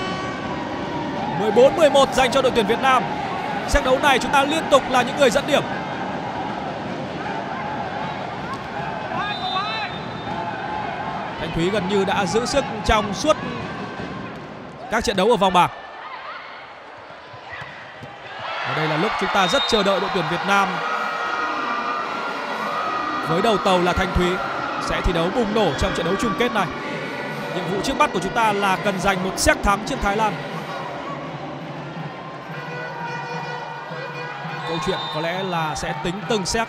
14-11 dành cho đội tuyển Việt Nam. Set đấu này chúng ta liên tục là những người dẫn điểm. Thanh Thúy gần như đã giữ sức trong suốt các trận đấu ở vòng bảng. Và đây là lúc chúng ta rất chờ đợi đội tuyển Việt Nam với đầu tàu là Thanh Thúy sẽ thi đấu bùng nổ trong trận đấu chung kết này. Nhiệm vụ trước mắt của chúng ta là cần giành một set thắng trước Thái Lan. Câu chuyện có lẽ là sẽ tính từng set.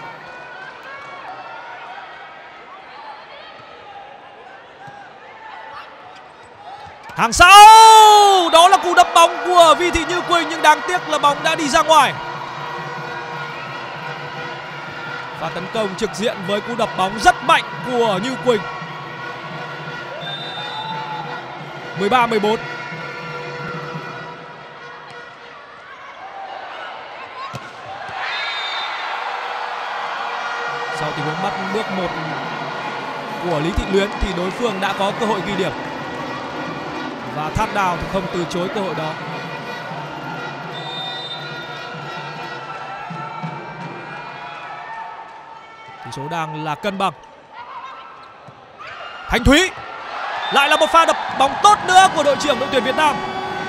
Hàng sau, đó là cú đập bóng của Vi Thị Như Quỳnh nhưng đáng tiếc là bóng đã đi ra ngoài. Và tấn công trực diện với cú đập bóng rất mạnh của Như Quỳnh. 13-14. Sau tình huống bắt bước 1 của Lý Thị Luyến thì đối phương đã có cơ hội ghi điểm. Và Thát Đào thì không từ chối cơ hội đó. Tỷ số đang là cân bằng. Thanh Thúy lại là một pha đập bóng tốt nữa của đội trưởng đội tuyển Việt Nam.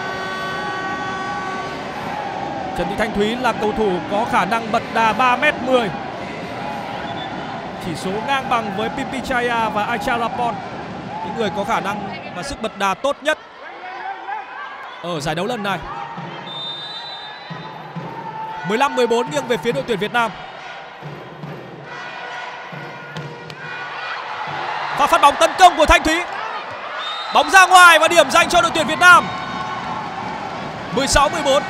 Trần Thị Thanh Thúy là cầu thủ có khả năng bật đà 3m10. Chỉ số ngang bằng với Pimpichaya và Aicharapon, những người có khả năng và sức bật đà tốt nhất ở giải đấu lần này. 15-14 nghiêng về phía đội tuyển Việt Nam. Và phát bóng tấn công của Thanh Thúy. Bóng ra ngoài và điểm dành cho đội tuyển Việt Nam. 16-14.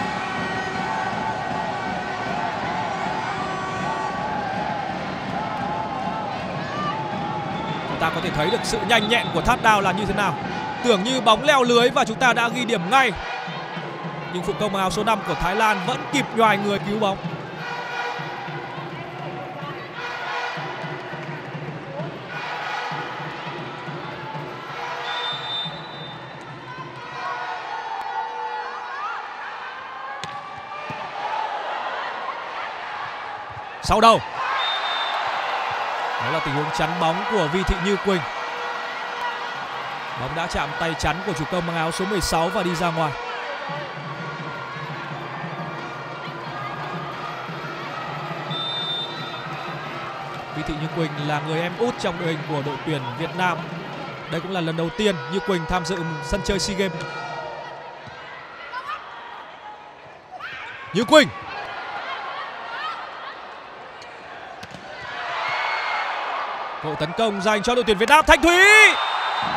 Chúng ta có thể thấy được sự nhanh nhẹn của Thát Đào là như thế nào. Tưởng như bóng leo lưới và chúng ta đã ghi điểm ngay. Nhưng phụ công áo số 5 của Thái Lan vẫn kịp nhoài người cứu bóng. Sau đầu. Đó là tình huống chắn bóng của Vi Thị Như Quỳnh. Bóng đã chạm tay chắn của chủ công mang áo số 16 và đi ra ngoài. Vi Thị Như Quỳnh là người em út trong đội hình của đội tuyển Việt Nam. Đây cũng là lần đầu tiên Như Quỳnh tham dự sân chơi SEA Games. Như Quỳnh. Cơ hội tấn công dành cho đội tuyển Việt Nam. Thanh Thúy.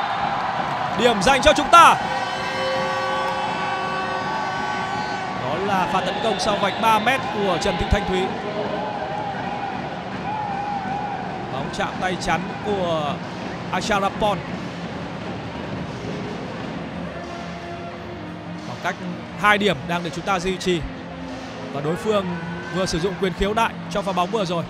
Điểm dành cho chúng ta. Đó là pha tấn công sau vạch 3 mét của Trần Thị Thanh Thúy. Bóng chạm tay chắn của Acharapon. Khoảng cách 2 điểm đang được chúng ta duy trì. Và đối phương vừa sử dụng quyền khiếu nại trong pha bóng vừa rồi.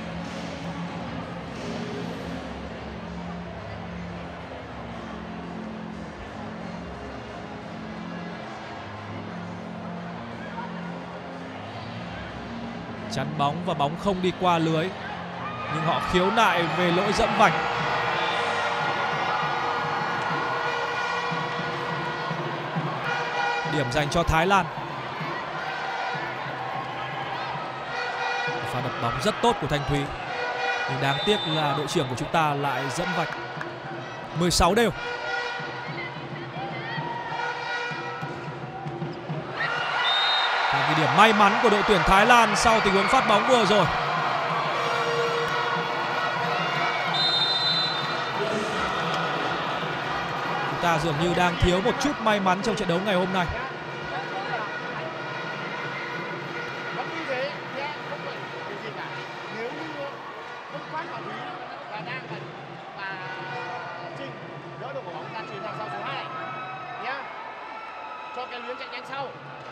Chắn bóng và bóng không đi qua lưới, nhưng họ khiếu nại về lỗi dẫm vạch. Điểm dành cho Thái Lan. Pha đập bóng rất tốt của Thanh Thúy, nhưng đáng tiếc là đội trưởng của chúng ta lại dẫm vạch. 16 đều. Và ghi điểm may mắn của đội tuyển Thái Lan sau tình huống phát bóng vừa rồi. Chúng ta dường như đang thiếu một chút may mắn trong trận đấu ngày hôm nay. Cho cái luyến chạy nhanh sau.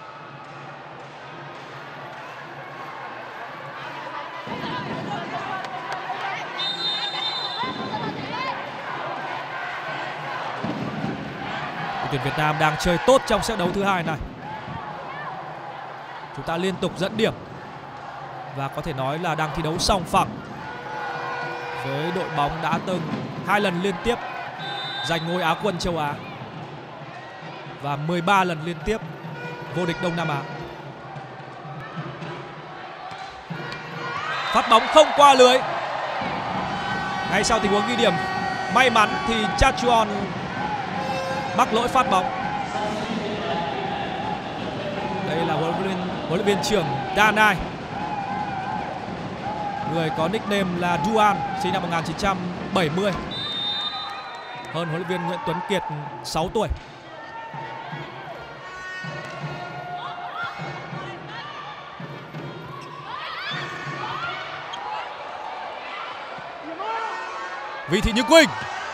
Đội tuyển Việt Nam đang chơi tốt trong set đấu thứ hai này. Chúng ta liên tục dẫn điểm và có thể nói là đang thi đấu sòng phẳng với đội bóng đã từng 2 lần liên tiếp giành ngôi Á quân châu Á và 13 lần liên tiếp vô địch Đông Nam Á. Phát bóng không qua lưới. Ngay sau tình huống ghi điểm may mắn thì Chachuon mắc lỗi phát bóng. Đây là huấn luyện viên trưởng Danai, người có nickname là Duan, sinh năm 1970, hơn huấn luyện viên Nguyễn Tuấn Kiệt 6 tuổi. Vi Thị Như Quỳnh.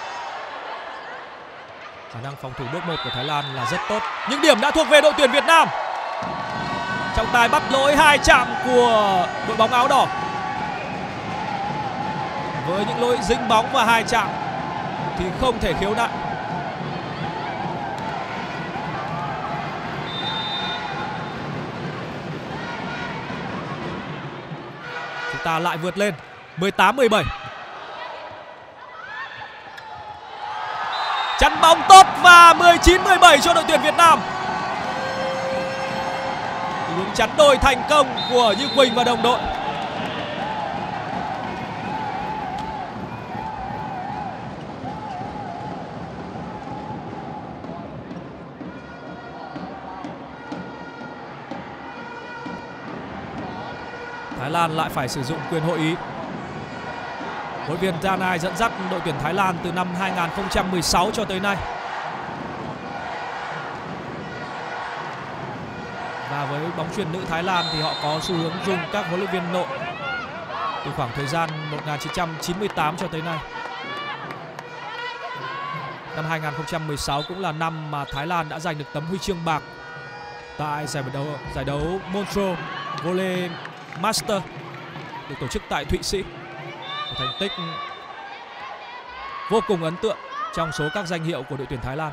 Khả năng phòng thủ bước 1 của Thái Lan là rất tốt. Những điểm đã thuộc về đội tuyển Việt Nam. Trọng tài bắt lỗi 2 chạm của đội bóng áo đỏ. Với những lỗi dính bóng và 2 chạm thì không thể khiếu nại. Chúng ta lại vượt lên 18-17. Chắn bóng tốt và 19-17 cho đội tuyển Việt Nam. Hướng chắn đôi thành công của Như Quỳnh và đồng đội. Thái Lan lại phải sử dụng quyền hội ý. Huấn luyện viên Danai dẫn dắt đội tuyển Thái Lan từ năm 2016 cho tới nay. Và với bóng chuyền nữ Thái Lan thì họ có xu hướng dùng các huấn luyện viên nội từ khoảng thời gian 1998 cho tới nay. Năm 2016 cũng là năm mà Thái Lan đã giành được tấm huy chương bạc tại giải đấu Montreux Volley Master được tổ chức tại Thụy Sĩ. Một thành tích vô cùng ấn tượng trong số các danh hiệu của đội tuyển Thái Lan.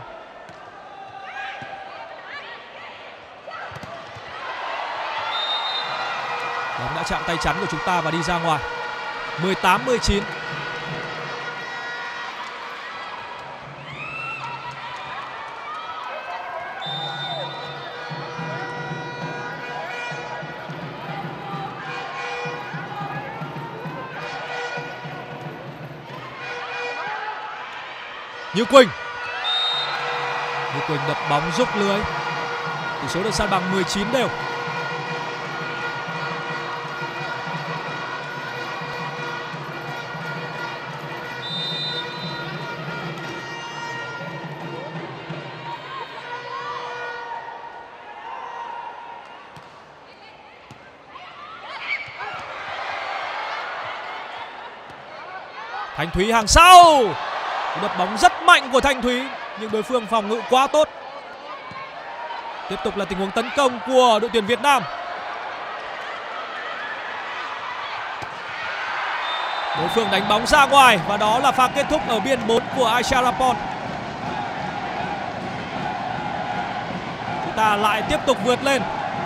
Bóng đã chạm tay chắn của chúng ta và đi ra ngoài. 18-19. Như Quỳnh. Như Quỳnh đập bóng rúc lưới. Tỷ số được san bằng 19 đều. Thanh Thúy hàng sau. Đập bóng rất mạnh của Thanh Thúy nhưng đối phương phòng ngự quá tốt. Tiếp tục là tình huống tấn công của đội tuyển Việt Nam. Đối phương đánh bóng ra ngoài và đó là pha kết thúc ở biên 4 của Aicha Rapon. Chúng ta lại tiếp tục vượt lên.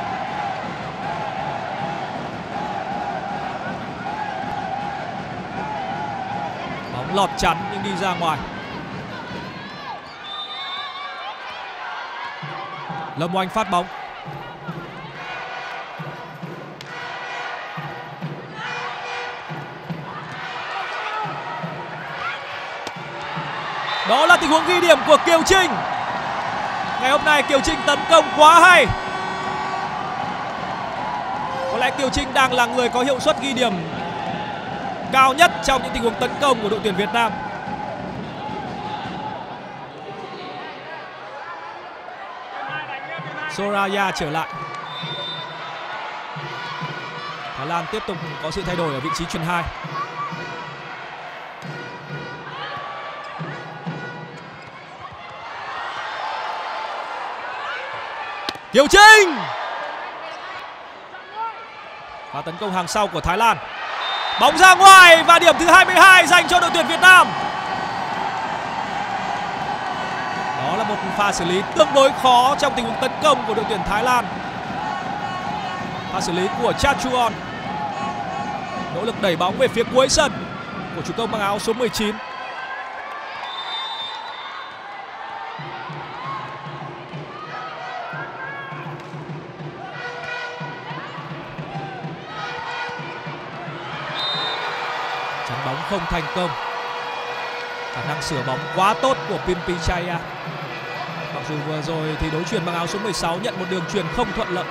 Bóng lọt chắn nhưng đi ra ngoài. Lâm Oanh phát bóng. Đó là tình huống ghi điểm của Kiều Trinh. Ngày hôm nay Kiều Trinh tấn công quá hay. Có lẽ Kiều Trinh đang là người có hiệu suất ghi điểm cao nhất trong những tình huống tấn công của đội tuyển Việt Nam. Soraya trở lại. Thái Lan tiếp tục có sự thay đổi ở vị trí chuyền 2. Kiều Trinh. Và tấn công hàng sau của Thái Lan. Bóng ra ngoài và điểm thứ 22 dành cho đội tuyển Việt Nam. Đó là một pha xử lý tương đối khó trong tình huống tấn công của đội tuyển Thái Lan. Pha xử lý của Chachuon. Nỗ lực đẩy bóng về phía cuối sân của chủ công mang áo số 19. Chắn bóng không thành công. Khả năng sửa bóng quá tốt của Pimpichaya. Mặc dù vừa rồi thì đối chuyền mang áo số 16 nhận một đường chuyền không thuận lợi.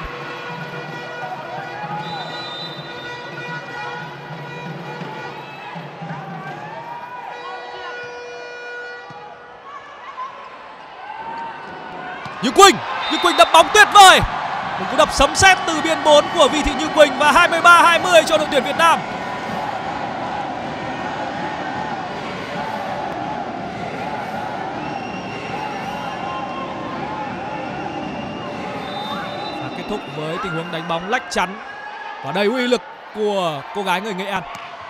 Như Quỳnh đập bóng tuyệt vời. Một cú đập sấm sét từ biên 4 của Vi Thị Như Quỳnh và 23-20 cho đội tuyển Việt Nam. Và kết thúc với tình huống đánh bóng lách chắn và đầy uy lực của cô gái người Nghệ An.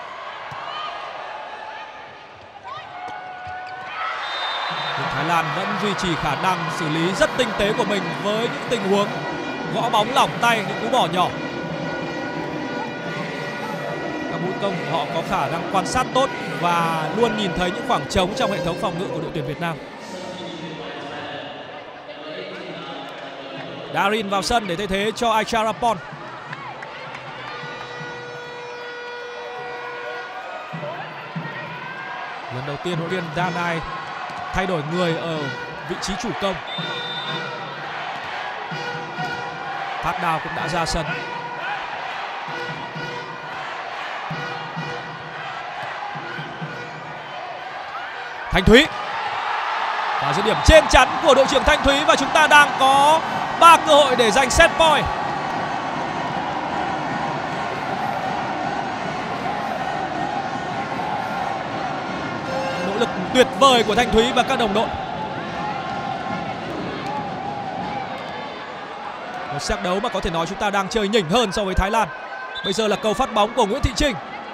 Thái Lan vẫn duy trì khả năng xử lý rất tinh tế của mình với những tình huống gõ bóng lỏng tay, những cú bỏ nhỏ. Các mũi công của họ có khả năng quan sát tốt và luôn nhìn thấy những khoảng trống trong hệ thống phòng ngự của đội tuyển Việt Nam. Darin vào sân để thay thế cho Aicha Rapon. Lần đầu tiên huấn luyện viên Danai thay đổi người ở vị trí chủ công. Phát Đào cũng đã ra sân. Thanh Thúy. Và dứt điểm trên chắn của đội trưởng Thanh Thúy và chúng ta đang có 3 cơ hội để giành set point. Nỗ lực tuyệt vời của Thanh Thúy và các đồng đội. Một set đấu mà có thể nói chúng ta đang chơi nhỉnh hơn so với Thái Lan. Bây giờ là cầu phát bóng của Nguyễn Thị Trinh.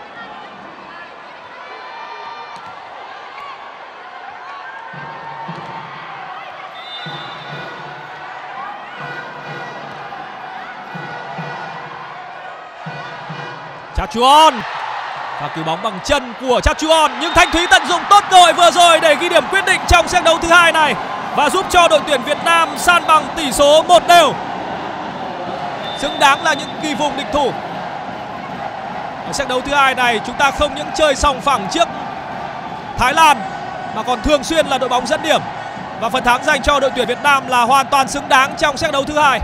Chachuon. Và cứu bóng bằng chân của Chachuon, nhưng Thanh Thúy tận dụng tốt cơ hội vừa rồi để ghi điểm quyết định trong set đấu thứ hai này và giúp cho đội tuyển Việt Nam san bằng tỷ số 1-1. Xứng đáng là những kỳ vùng địch thủ. Ở set đấu thứ hai này chúng ta không những chơi sòng phẳng trước Thái Lan mà còn thường xuyên là đội bóng dẫn điểm. Và phần thắng dành cho đội tuyển Việt Nam là hoàn toàn xứng đáng trong set đấu thứ hai.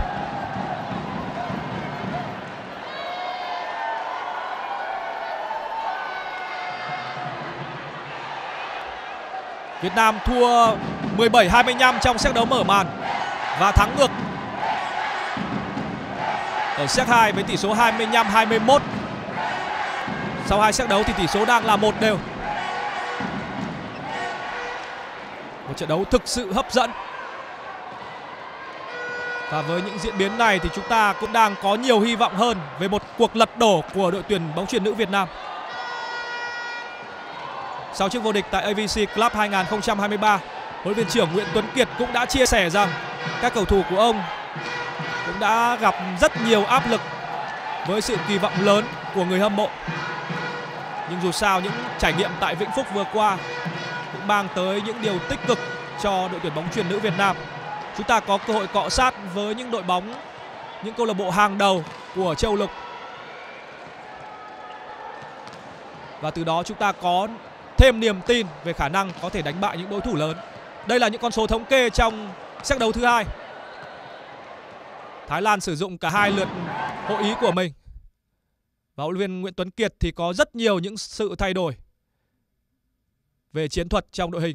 Việt Nam thua 17-25 trong set đấu mở màn và thắng ngược ở set 2 với tỷ số 25-21. Sau 2 set đấu thì tỷ số đang là 1-1. Một trận đấu thực sự hấp dẫn. Và với những diễn biến này thì chúng ta cũng đang có nhiều hy vọng hơn về một cuộc lật đổ của đội tuyển bóng chuyền nữ Việt Nam. Sau chức vô địch tại AVC Club 2023, huấn luyện viên trưởng Nguyễn Tuấn Kiệt cũng đã chia sẻ rằng các cầu thủ của ông cũng đã gặp rất nhiều áp lực với sự kỳ vọng lớn của người hâm mộ. Nhưng dù sao những trải nghiệm tại Vĩnh Phúc vừa qua cũng mang tới những điều tích cực cho đội tuyển bóng chuyền nữ Việt Nam. Chúng ta có cơ hội cọ sát với những đội bóng, những câu lạc bộ hàng đầu của châu lục. Và từ đó chúng ta có thêm niềm tin về khả năng có thể đánh bại những đối thủ lớn. Đây là những con số thống kê trong set đấu thứ hai. Thái Lan sử dụng cả hai lượt hội ý của mình. Và huấn luyện viên Nguyễn Tuấn Kiệt thì có rất nhiều những sự thay đổi về chiến thuật trong đội hình.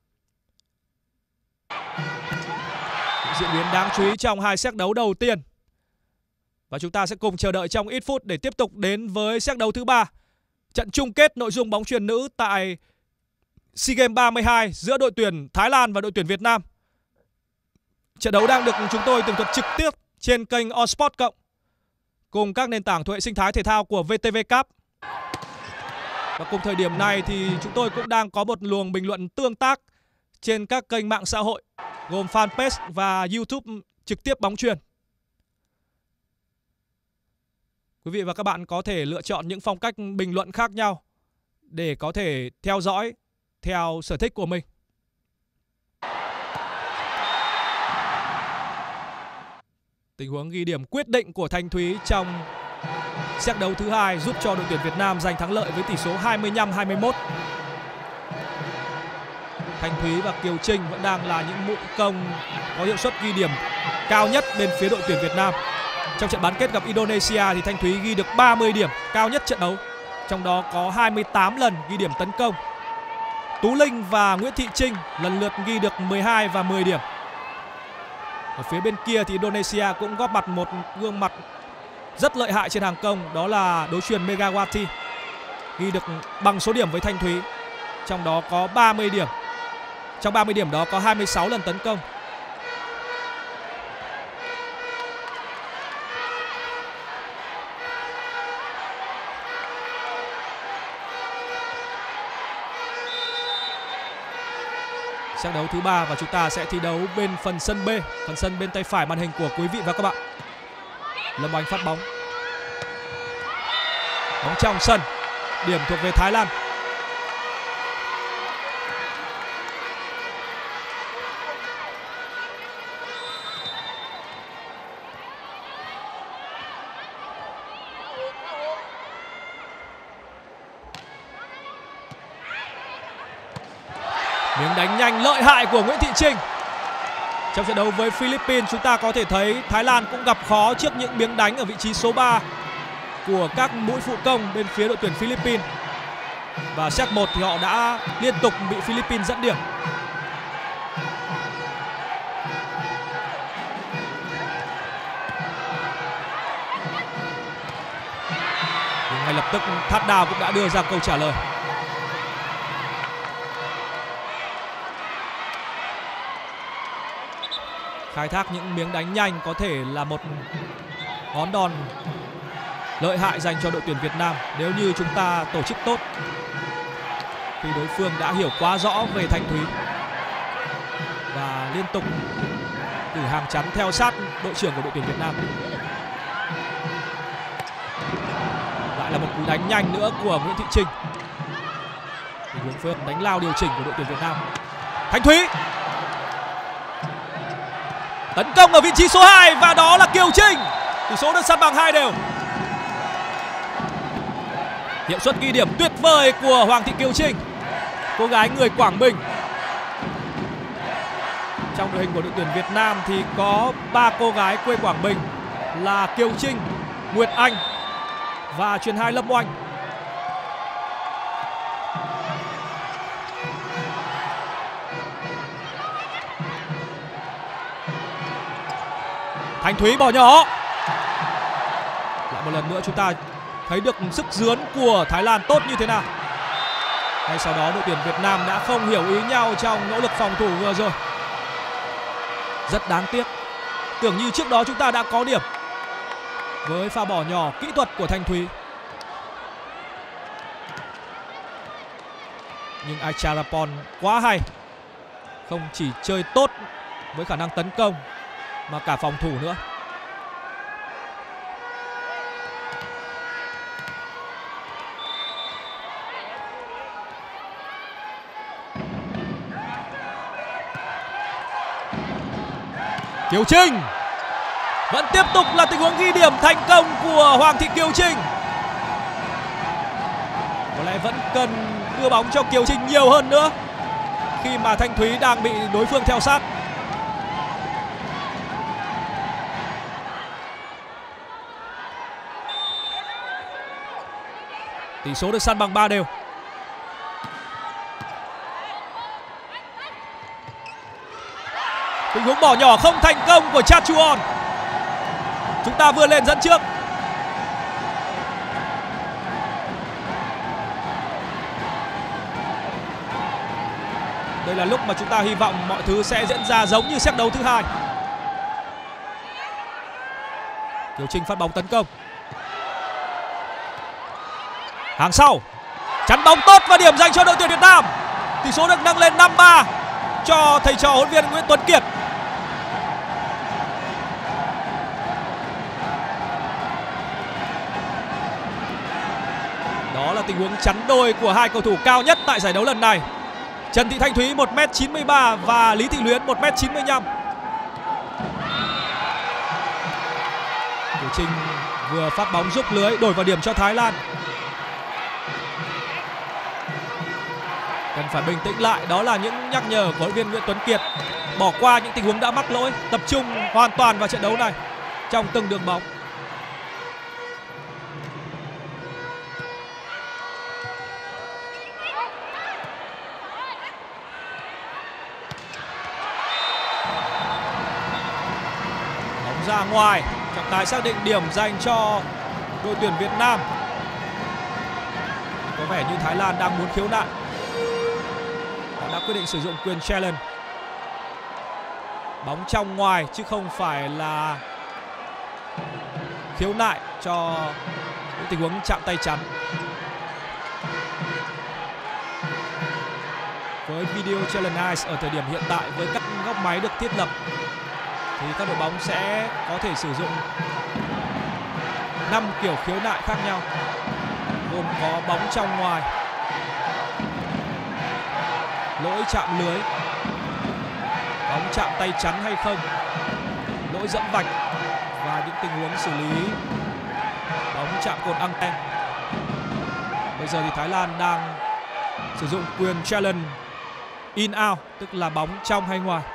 Diễn biến đáng chú ý trong hai set đấu đầu tiên. Và chúng ta sẽ cùng chờ đợi trong ít phút để tiếp tục đến với set đấu thứ ba. Trận chung kết nội dung bóng chuyền nữ tại SEA Games 32 giữa đội tuyển Thái Lan và đội tuyển Việt Nam. Trận đấu đang được chúng tôi tường thuật trực tiếp trên kênh OnSport Cộng cùng các nền tảng thuộc hệ sinh thái thể thao của VTV Cup. Và cùng thời điểm này thì chúng tôi cũng đang có một luồng bình luận tương tác trên các kênh mạng xã hội gồm fanpage và YouTube trực tiếp bóng chuyền. Quý vị và các bạn có thể lựa chọn những phong cách bình luận khác nhau để có thể theo dõi theo sở thích của mình. Tình huống ghi điểm quyết định của Thanh Thúy trong set đấu thứ hai giúp cho đội tuyển Việt Nam giành thắng lợi với tỷ số 25-21. Thanh Thúy và Kiều Trinh vẫn đang là những mũi công có hiệu suất ghi điểm cao nhất bên phía đội tuyển Việt Nam. Trong trận bán kết gặp Indonesia thì Thanh Thúy ghi được 30 điểm, cao nhất trận đấu. Trong đó có 28 lần ghi điểm tấn công. Tú Linh và Nguyễn Thị Trinh lần lượt ghi được 12 và 10 điểm. Ở phía bên kia thì Indonesia cũng góp mặt một gương mặt rất lợi hại trên hàng công, đó là đối chuyền Megawati, ghi được bằng số điểm với Thanh Thúy. Trong đó có 30 điểm. Trong 30 điểm đó có 26 lần tấn công. Set đấu thứ 3 và chúng ta sẽ thi đấu bên phần sân B, phần sân bên tay phải màn hình của quý vị và các bạn. Lâm Oanh phát bóng. Bóng trong sân, điểm thuộc về Thái Lan. Miếng đánh nhanh lợi hại của Nguyễn Thị Trinh. Trong trận đấu với Philippines, chúng ta có thể thấy Thái Lan cũng gặp khó trước những miếng đánh ở vị trí số 3 của các mũi phụ công bên phía đội tuyển Philippines. Và set 1 thì họ đã liên tục bị Philippines dẫn điểm. Nhưng ngay lập tức Thát Đào cũng đã đưa ra câu trả lời. Khai thác những miếng đánh nhanh có thể là một ngón đòn lợi hại dành cho đội tuyển Việt Nam nếu như chúng ta tổ chức tốt. Vì đối phương đã hiểu quá rõ về Thanh Thúy và liên tục cử hàng chắn theo sát đội trưởng của đội tuyển Việt Nam. Lại là một cú đánh nhanh nữa của Nguyễn Thị Trinh. Tình huống phối hợp đánh lao điều chỉnh của đội tuyển Việt Nam. Thanh Thúy tấn công ở vị trí số 2 và đó là Kiều Trinh. Tỷ số được san bằng 2 đều. Hiệu suất ghi điểm tuyệt vời của Hoàng Thị Kiều Trinh, cô gái người Quảng Bình. Trong đội hình của đội tuyển Việt Nam thì có 3 cô gái quê Quảng Bình là Kiều Trinh, Nguyệt Anh và chuyền 2 Lâm Oanh. Thanh Thúy bỏ nhỏ. Lại một lần nữa chúng ta thấy được sức dướn của Thái Lan tốt như thế nào. Ngay sau đó đội tuyển Việt Nam đã không hiểu ý nhau trong nỗ lực phòng thủ vừa rồi. Rất đáng tiếc. Tưởng như trước đó chúng ta đã có điểm với pha bỏ nhỏ kỹ thuật của Thanh Thúy. Nhưng Acharapon quá hay. Không chỉ chơi tốt với khả năng tấn công mà cả phòng thủ nữa. Kiều Trinh. Vẫn tiếp tục là tình huống ghi điểm thành công của Hoàng Thị Kiều Trinh. Có lẽ vẫn cần đưa bóng cho Kiều Trinh nhiều hơn nữa khi mà Thanh Thúy đang bị đối phương theo sát. Tỷ số được săn bằng 3 đều. Tình huống bỏ nhỏ không thành công của Chachuon. Chúng ta vươn lên dẫn trước. Đây là lúc mà chúng ta hy vọng mọi thứ sẽ diễn ra giống như set đấu thứ hai. Kiều Trinh phát bóng tấn công. Hàng sau chắn bóng tốt và điểm dành cho đội tuyển Việt Nam. Tỷ số được nâng lên 5-3 cho thầy trò huấn luyện viên Nguyễn Tuấn Kiệt. Đó là tình huống chắn đôi của hai cầu thủ cao nhất tại giải đấu lần này. Trần Thị Thanh Thúy 1m93 và Lý Thị Luyến 1m95. Kiều Trinh vừa phát bóng giúp lưới đổi vào điểm cho Thái Lan. Cần phải bình tĩnh lại, đó là những nhắc nhở của huấn luyện viên Nguyễn Tuấn Kiệt. Bỏ qua những tình huống đã mắc lỗi, tập trung hoàn toàn vào trận đấu này trong từng đường bóng. Bóng ra ngoài, trọng tài xác định điểm dành cho đội tuyển Việt Nam. Có vẻ như Thái Lan đang muốn khiếu nại. Họ đã quyết định sử dụng quyền challenge. Bóng trong ngoài chứ không phải là khiếu nại cho những tình huống chạm tay chắn. Với video challenge ice ở thời điểm hiện tại, với các góc máy được thiết lập, thì các đội bóng sẽ có thể sử dụng 5 kiểu khiếu nại khác nhau, gồm có bóng trong ngoài, lỗi chạm lưới, bóng chạm tay chắn hay không, lỗi dẫm vạch và những tình huống xử lý bóng chạm cột anten. Bây giờ thì Thái Lan đang sử dụng quyền challenge in out, tức là bóng trong hay ngoài.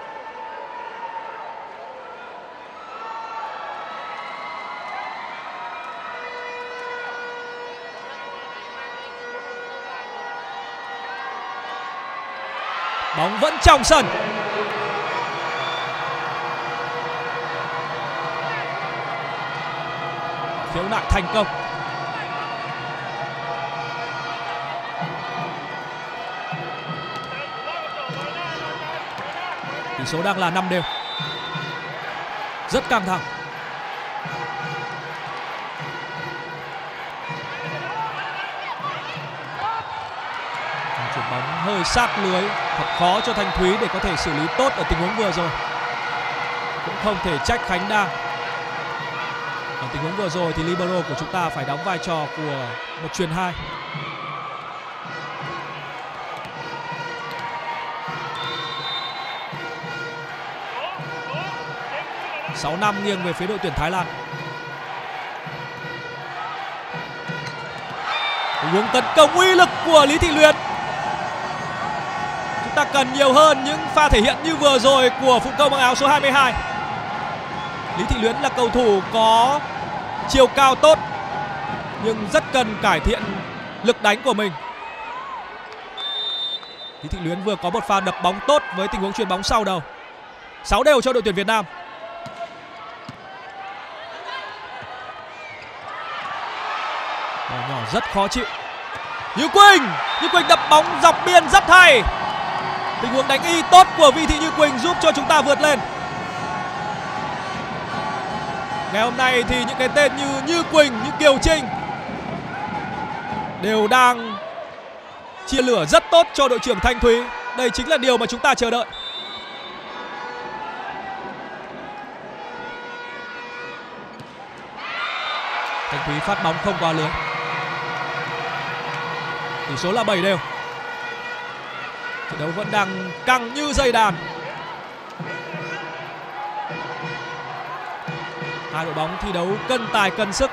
Bóng vẫn trong sân. Khiếu nại thành công. Tỷ số đang là 5 đều. Rất căng thẳng. Chuyển bóng hơi sát lưới, thật khó cho Thanh Thúy để có thể xử lý tốt ở tình huống vừa rồi. Cũng không thể trách Khánh Đa. Ở tình huống vừa rồi thì libero của chúng ta phải đóng vai trò của một chuyền 2. Sáu năm nghiêng về phía đội tuyển Thái Lan. Tình huống tấn công uy lực của Lý Thị Luyến. Chúng ta cần nhiều hơn những pha thể hiện như vừa rồi của phụ công mặc áo số 22. Lý Thị Luyến là cầu thủ có chiều cao tốt nhưng rất cần cải thiện lực đánh của mình. Lý Thị Luyến vừa có một pha đập bóng tốt với tình huống chuyền bóng sau đầu. 6 đều cho đội tuyển Việt Nam. Bỏ nhỏ rất khó chịu. Như Quỳnh đập bóng dọc biên rất hay. Tình huống đánh y tốt của Vi Thị Như Quỳnh giúp cho chúng ta vượt lên. Ngày hôm nay thì những cái tên như Quỳnh, như Kiều Trinh đều đang chia lửa rất tốt cho đội trưởng Thanh Thúy. Đây chính là điều mà chúng ta chờ đợi. Thanh Thúy phát bóng không qua lưới. Tỷ số là 7 đều. Trận đấu vẫn đang căng như dây đàn. Hai đội bóng thi đấu cân tài cân sức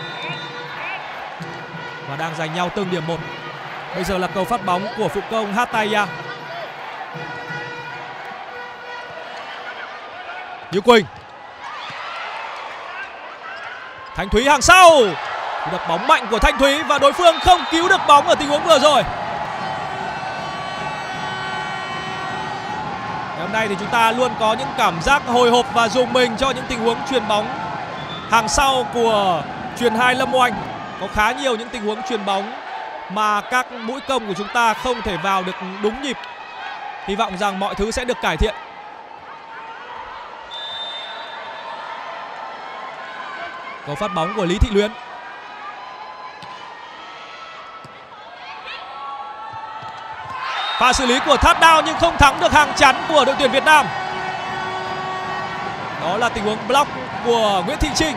và đang giành nhau từng điểm một. Bây giờ là cầu phát bóng của phụ công Hataya. Như Quỳnh, Thanh Thúy hàng sau. Đập bóng mạnh của Thanh Thúy và đối phương không cứu được bóng ở tình huống vừa rồi. Hôm nay thì chúng ta luôn có những cảm giác hồi hộp và rùng mình cho những tình huống chuyền bóng hàng sau của chuyền 2 Lâm Oanh. Có khá nhiều những tình huống chuyền bóng mà các mũi công của chúng ta không thể vào được đúng nhịp. Hy vọng rằng mọi thứ sẽ được cải thiện. Cầu phát bóng của Lý Thị Luyến. Pha xử lý của Thát Đao nhưng không thắng được hàng chắn của đội tuyển Việt Nam. Đó là tình huống block của Nguyễn Thị Trinh.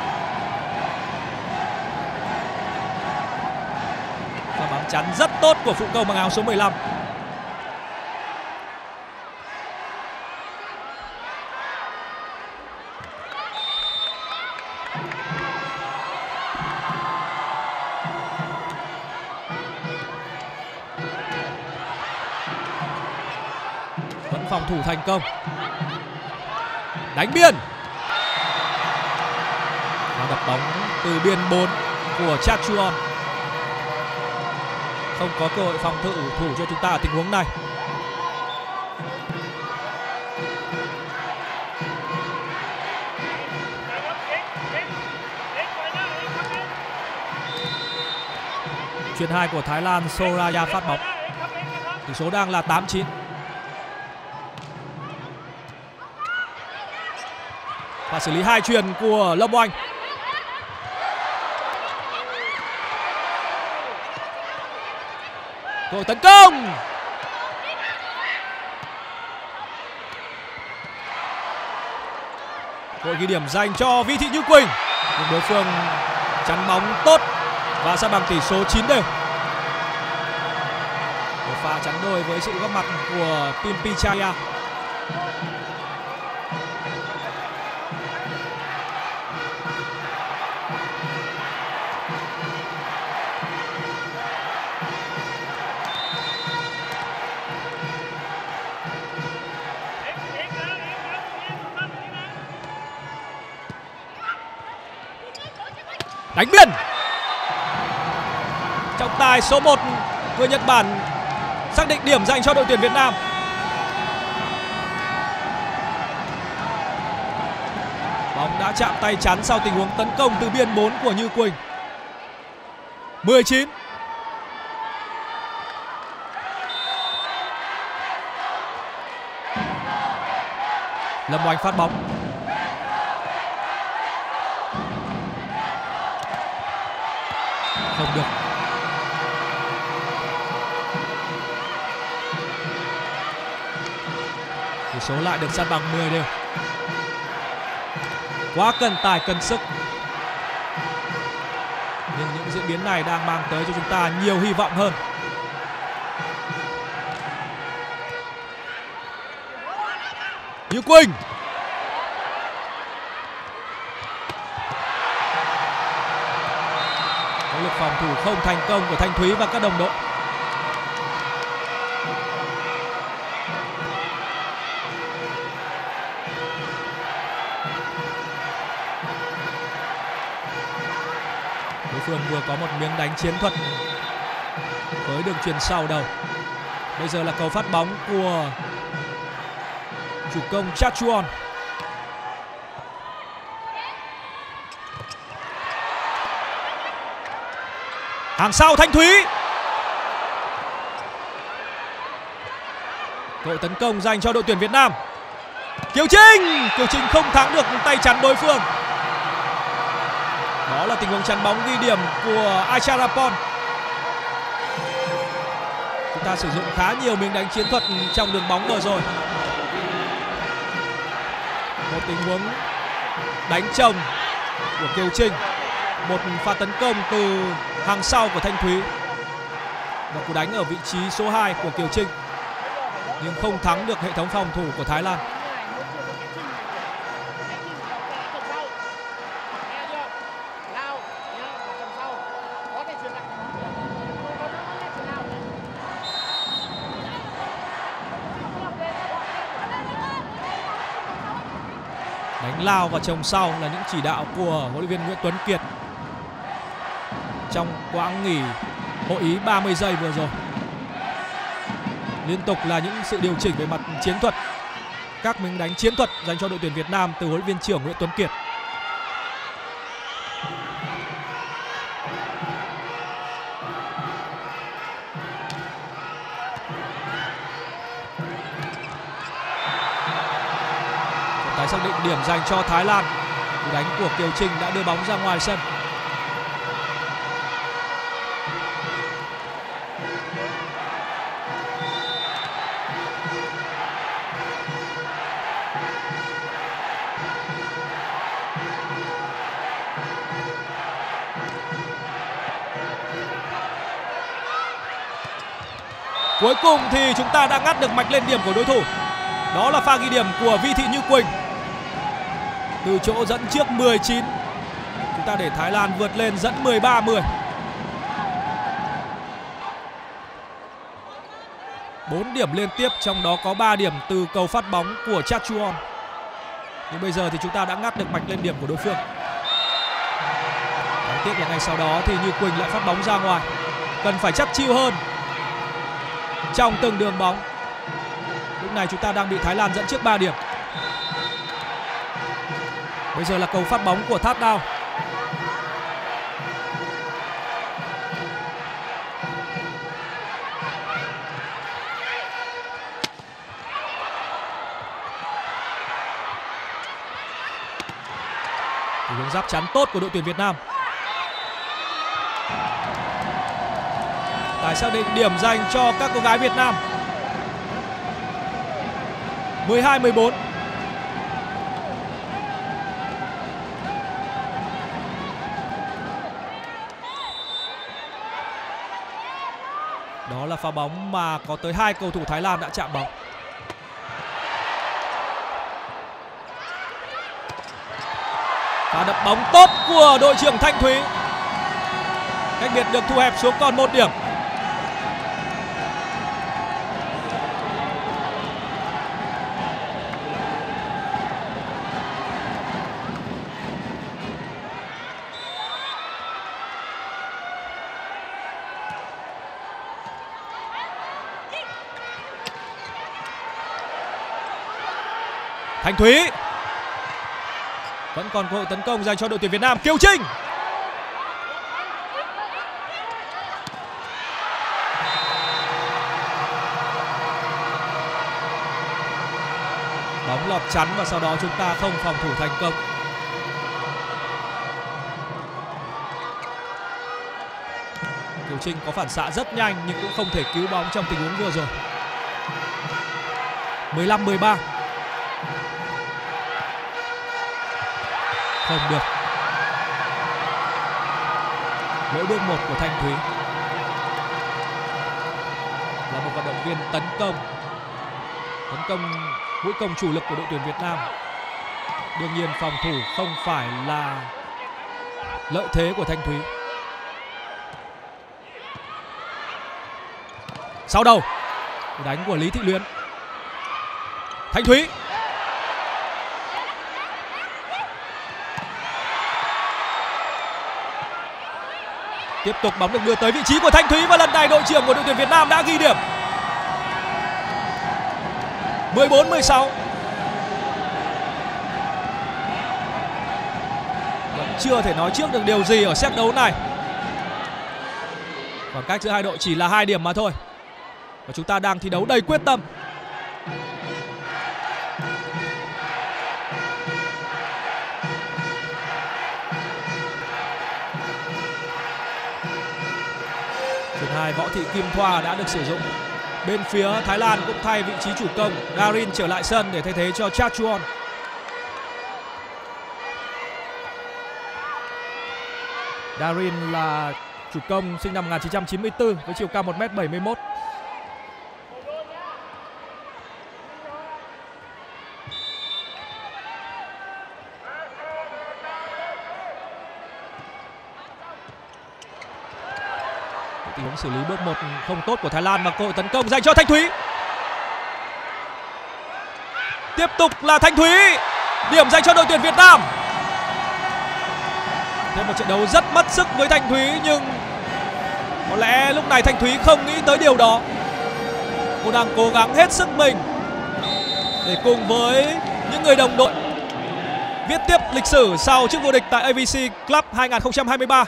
Và bóng chắn rất tốt của phụ công bằng áo số 15. Vẫn phòng thủ thành công. Đánh biên. Và đập bóng từ biên 4 của Chachuon. Không có cơ hội phòng thủ cho chúng ta ở tình huống này. Chuyền 2 của Thái Lan, Soraya phát bóng. Tỷ số đang là 8-9. Và xử lý 2 chuyền của Lâm Oanh. Cơ hội tấn công. Cơ hội ghi điểm dành cho Vi Thị Như Quỳnh. Nhưng đối phương chắn bóng tốt và sẽ bằng tỷ số 9 đều. Một pha chắn đôi với sự góp mặt của Pimpi Chaya. Đánh biên. Trọng tài số 1 người Nhật Bản xác định điểm dành cho đội tuyển Việt Nam. Bóng đã chạm tay chắn sau tình huống tấn công từ biên 4 của Như Quỳnh. 19. Lâm Oanh phát bóng. Không được. Tỷ số lại được san bằng 10 đều. Quá cân tài cân sức. Nhưng những diễn biến này đang mang tới cho chúng ta nhiều hy vọng hơn. Như Quỳnh. Nỗ lực phòng thủ không thành công của Thanh Thúy và các đồng đội. Đối phương vừa có một miếng đánh chiến thuật với đường chuyền sau đầu. Bây giờ là cầu phát bóng của chủ công Chachuon. Hàng sau Thanh Thúy. Cơ hội tấn công dành cho đội tuyển Việt Nam. Kiều Trinh không thắng được tay chắn đối phương. Đó là tình huống chắn bóng ghi điểm của Aicharapon. Chúng ta sử dụng khá nhiều miếng đánh chiến thuật trong đường bóng vừa rồi. Một tình huống đánh chồng của Kiều Trinh, một pha tấn công từ hàng sau của Thanh Thúy và cú đánh ở vị trí số 2 của Kiều Trinh, nhưng không thắng được hệ thống phòng thủ của Thái Lan. Đánh lao và chồng sau là những chỉ đạo của huấn luyện viên Nguyễn Tuấn Kiệt trong quãng nghỉ hội ý 30 giây vừa rồi. Liên tục là những sự điều chỉnh về mặt chiến thuật, các miếng đánh chiến thuật dành cho đội tuyển Việt Nam từ huấn luyện viên trưởng Nguyễn Tuấn Kiệt. Tái xác định điểm dành cho Thái Lan. Cú đánh của Kiều Trinh đã đưa bóng ra ngoài sân. Cuối cùng thì chúng ta đã ngắt được mạch lên điểm của đối thủ. Đó là pha ghi điểm của Vi Thị Như Quỳnh. Từ chỗ dẫn trước 19, chúng ta để Thái Lan vượt lên dẫn 13-10. 4 điểm liên tiếp, trong đó có 3 điểm từ cầu phát bóng của Chachuon. Nhưng bây giờ thì chúng ta đã ngắt được mạch lên điểm của đối phương. Đáng tiếc là ngay sau đó thì Như Quỳnh lại phát bóng ra ngoài. Cần phải chắc chiu hơn trong từng đường bóng. Lúc này chúng ta đang bị Thái Lan dẫn trước 3 điểm. Bây giờ là cầu phát bóng của Thát Đao. Hướng giáp chắn tốt của đội tuyển Việt Nam. Tài xác định điểm dành cho các cô gái Việt Nam. 12-14. Đó là pha bóng mà có tới 2 cầu thủ Thái Lan đã chạm bóng. Pha đập bóng tốt của đội trưởng Thanh Thúy. Cách biệt được thu hẹp xuống còn 1 điểm. Thanh Thúy vẫn còn cơ hội tấn công dành cho đội tuyển Việt Nam. Kiều Trinh bóng lọt chắn và sau đó chúng ta không phòng thủ thành công. Kiều Trinh có phản xạ rất nhanh nhưng cũng không thể cứu bóng trong tình huống vừa rồi. 15-13. Không được. Lỗi bước 1 của Thanh Thúy. Là một vận động viên tấn công mũi công chủ lực của đội tuyển Việt Nam. Đương nhiên phòng thủ không phải là lợi thế của Thanh Thúy. Sau đầu, đánh của Lý Thị Luyến. Thanh Thúy tiếp tục, bóng được đưa tới vị trí của Thanh Thúy và lần này đội trưởng của đội tuyển Việt Nam đã ghi điểm. 14-16. Vẫn chưa thể nói trước được điều gì ở set đấu này. Khoảng cách giữa hai đội chỉ là 2 điểm mà thôi. Và chúng ta đang thi đấu đầy quyết tâm. Chuyền 2 Võ Thị Kim Thoa đã được sử dụng. Bên phía Thái Lan cũng thay vị trí chủ công, Darin trở lại sân để thay thế cho Chachuon. Darin là chủ công sinh năm 1994 với chiều cao 1m71. Tình huống xử lý bước 1 không tốt của Thái Lan và cơ hội tấn công dành cho Thanh Thúy. Tiếp tục là Thanh Thúy, điểm dành cho đội tuyển Việt Nam. Thêm một trận đấu rất mất sức với Thanh Thúy, nhưng có lẽ lúc này Thanh Thúy không nghĩ tới điều đó. Cô đang cố gắng hết sức mình để cùng với những người đồng đội viết tiếp lịch sử sau chức vô địch tại AVC Club 2023.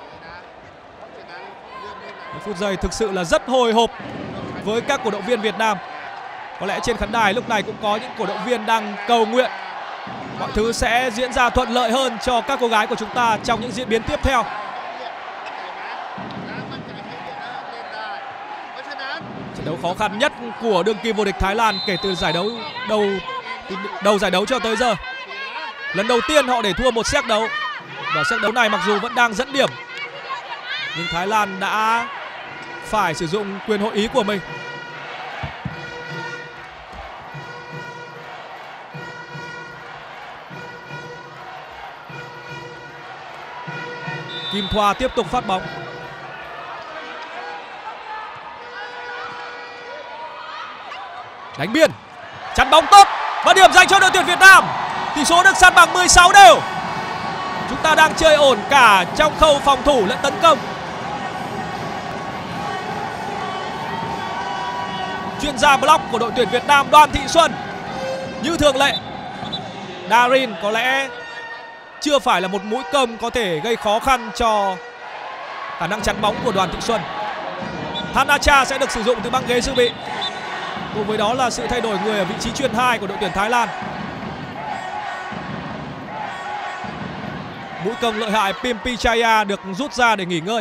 Những phút giây thực sự là rất hồi hộp với các cổ động viên Việt Nam. Có lẽ trên khán đài lúc này cũng có những cổ động viên đang cầu nguyện mọi thứ sẽ diễn ra thuận lợi hơn cho các cô gái của chúng ta trong những diễn biến tiếp theo. Trận đấu khó khăn nhất của đương kim vô địch Thái Lan kể từ giải đấu đầu giải đấu cho tới giờ. Lần đầu tiên họ để thua một set đấu, và set đấu này mặc dù vẫn đang dẫn điểm nhưng Thái Lan đã phải sử dụng quyền hội ý của mình. Kim Thoa tiếp tục phát bóng. Đánh biên, chắn bóng tốt và điểm dành cho đội tuyển Việt Nam. Tỷ số được san bằng 16 đều. Chúng ta đang chơi ổn cả trong khâu phòng thủ lẫn tấn công. Chuyên gia block của đội tuyển Việt Nam Đoàn Thị Xuân. Như thường lệ, Darin có lẽ chưa phải là một mũi công có thể gây khó khăn cho khả năng chắn bóng của Đoàn Thị Xuân. Thanacha sẽ được sử dụng từ băng ghế dự bị. Cùng với đó là sự thay đổi người ở vị trí chuyền 2 của đội tuyển Thái Lan. Mũi công lợi hại Pimpichaya được rút ra để nghỉ ngơi.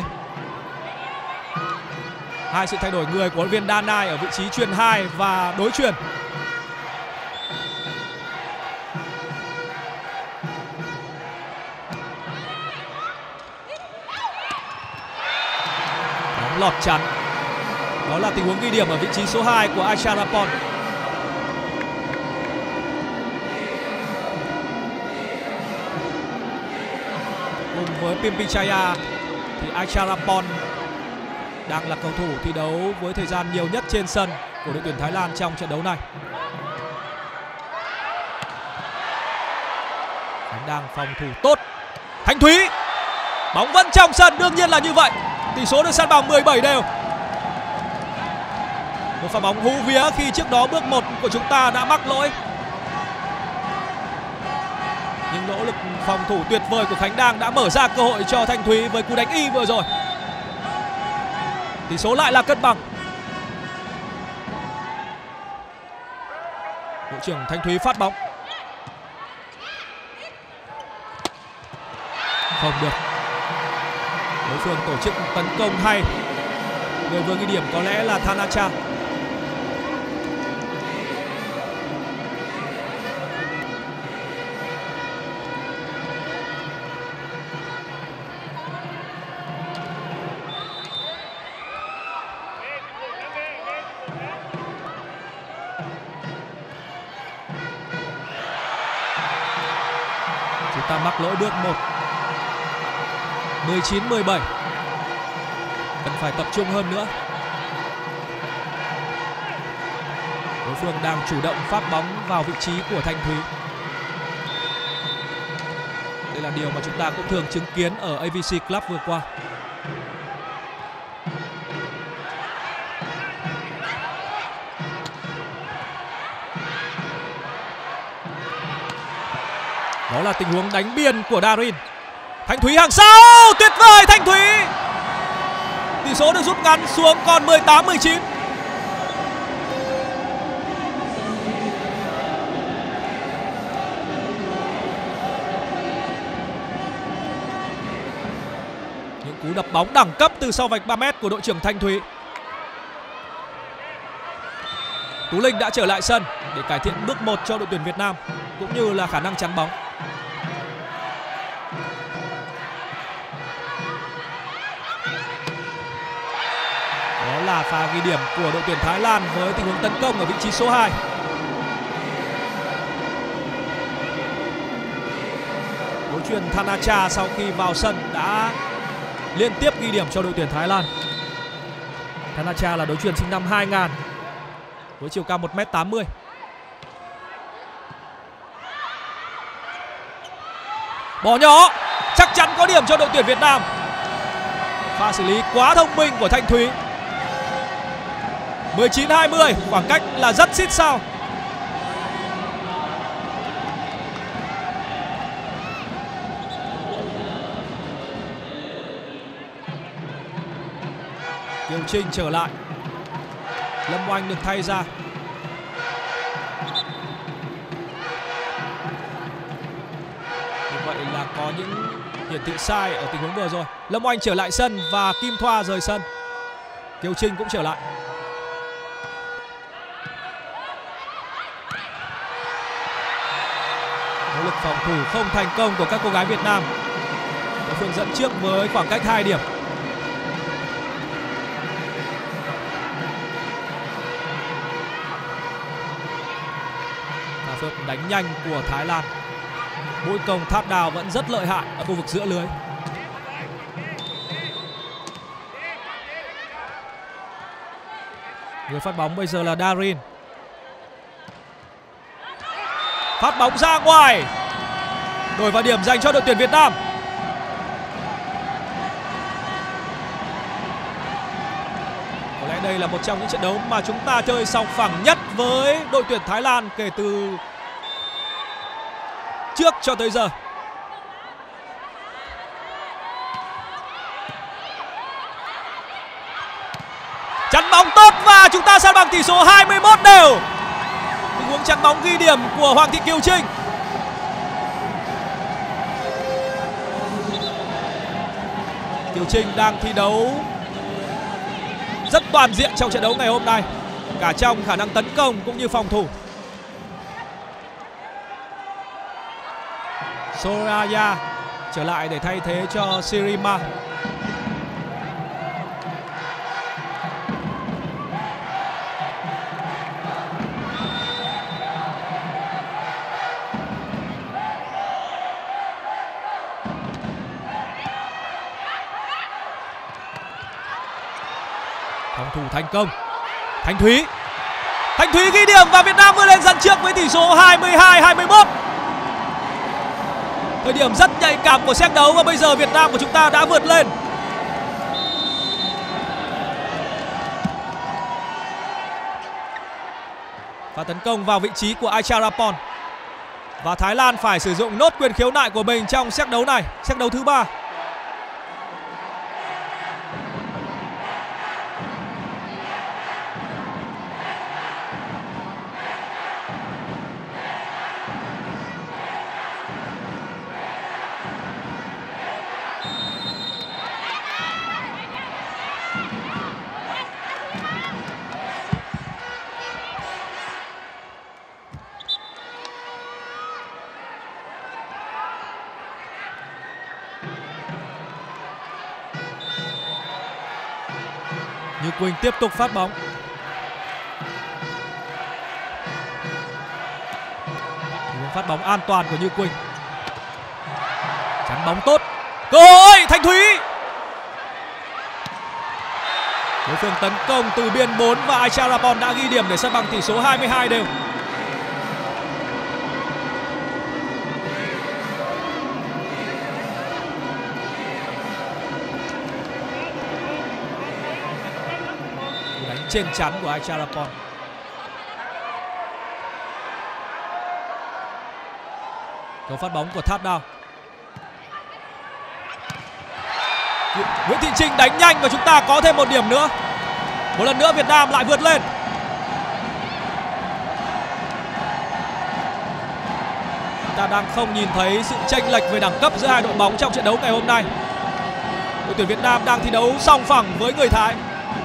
Hai sự thay đổi người của huấn luyện viên Danai ở vị trí chuyền 2 và đối chuyền. Bóng lọt chắn. Đó là tình huống ghi điểm ở vị trí số 2 của Aisha Rapon. Cùng với Pimpichaya thì Aisha Rapon đang là cầu thủ thi đấu với thời gian nhiều nhất trên sân của đội tuyển Thái Lan trong trận đấu này. Khánh đang phòng thủ tốt. Thanh Thúy, bóng vẫn trong sân, đương nhiên là như vậy. Tỷ số được san bằng 17 đều. Một pha bóng hú vía khi trước đó bước 1 của chúng ta đã mắc lỗi. Nhưng nỗ lực phòng thủ tuyệt vời của Khánh Đang đã mở ra cơ hội cho Thanh Thúy với cú đánh y vừa rồi. Tỷ số lại là cân bằng. Đội trưởng Thanh Thúy phát bóng. Không được. Đối phương tổ chức tấn công hay. Người vừa ghi điểm có lẽ là Thanacha. Chúng ta mắc lỗi bước 1. 19-17. Cần phải tập trung hơn nữa. Đối phương đang chủ động phát bóng vào vị trí của Thanh Thúy. Đây là điều mà chúng ta cũng thường chứng kiến ở AVC Club vừa qua. Đó là tình huống đánh biên của Darin. Thanh Thúy hàng sau, tuyệt vời Thanh Thúy. Tỷ số được rút ngắn xuống còn 18-19. Những cú đập bóng đẳng cấp từ sau vạch 3 mét của đội trưởng Thanh Thúy. Tú Linh đã trở lại sân để cải thiện bước 1 cho đội tuyển Việt Nam cũng như là khả năng chắn bóng. Đó là pha ghi điểm của đội tuyển Thái Lan với tình huống tấn công ở vị trí số 2. Đối chuyền Thanacha sau khi vào sân đã liên tiếp ghi điểm cho đội tuyển Thái Lan. Thanacha là đối chuyền sinh năm 2000 với chiều cao 1m80. Bỏ nhỏ, chắc chắn có điểm cho đội tuyển Việt Nam. Pha xử lý quá thông minh của Thanh Thúy. 19-20, khoảng cách là rất xít sao. Kiều Trinh trở lại. Lâm Oanh được thay ra. Như vậy là có những hiển thị sai ở tình huống vừa rồi. Lâm Oanh trở lại sân và Kim Thoa rời sân. Kiều Trinh cũng trở lại. Nỗ lực phòng thủ không thành công của các cô gái Việt Nam. Đối phương dẫn trước với khoảng cách 2 điểm. Phước đánh nhanh của Thái Lan. Mũi công Tháp Đào vẫn rất lợi hại ở khu vực giữa lưới. Người phát bóng bây giờ là Darin. Phát bóng ra ngoài. Đổi vào điểm dành cho đội tuyển Việt Nam. Có lẽ đây là một trong những trận đấu mà chúng ta chơi sòng phẳng nhất với đội tuyển Thái Lan kể từ trước cho tới giờ. Chắn bóng tốt và chúng ta san bằng tỷ số 21 đều. Tình huống chắn bóng ghi điểm của Hoàng Thị Kiều Trinh. Kiều Trinh đang thi đấu rất toàn diện trong trận đấu ngày hôm nay, cả trong khả năng tấn công cũng như phòng thủ. Soraya trở lại để thay thế cho Sirima. Phòng thủ thành công. Thanh Thúy ghi điểm và Việt Nam vươn lên dẫn trước với tỷ số 22-21. Thời điểm rất nhạy cảm của set đấu và bây giờ Việt Nam của chúng ta đã vượt lên. Và tấn công vào vị trí của Aicharapon. Và Thái Lan phải sử dụng nốt quyền khiếu nại của mình trong set đấu này, set đấu thứ 3. Như Quỳnh tiếp tục phát bóng. Phát bóng an toàn của Như Quỳnh. Chắn bóng tốt. Cơ hội Thanh Thúy. Đối phương tấn công từ biên 4 và Aicharapon đã ghi điểm để san bằng tỷ số 22 đều. Đánh trên chắn của Aicharapon. Cầu phát bóng của Tháp Đao. Nguyễn Thị Trinh đánh nhanh và chúng ta có thêm một điểm nữa. Một lần nữa Việt Nam lại vượt lên. Chúng ta đang không nhìn thấy sự chênh lệch về đẳng cấp giữa hai đội bóng trong trận đấu ngày hôm nay. Đội đội tuyển Việt Nam đang thi đấu song phẳng với người Thái.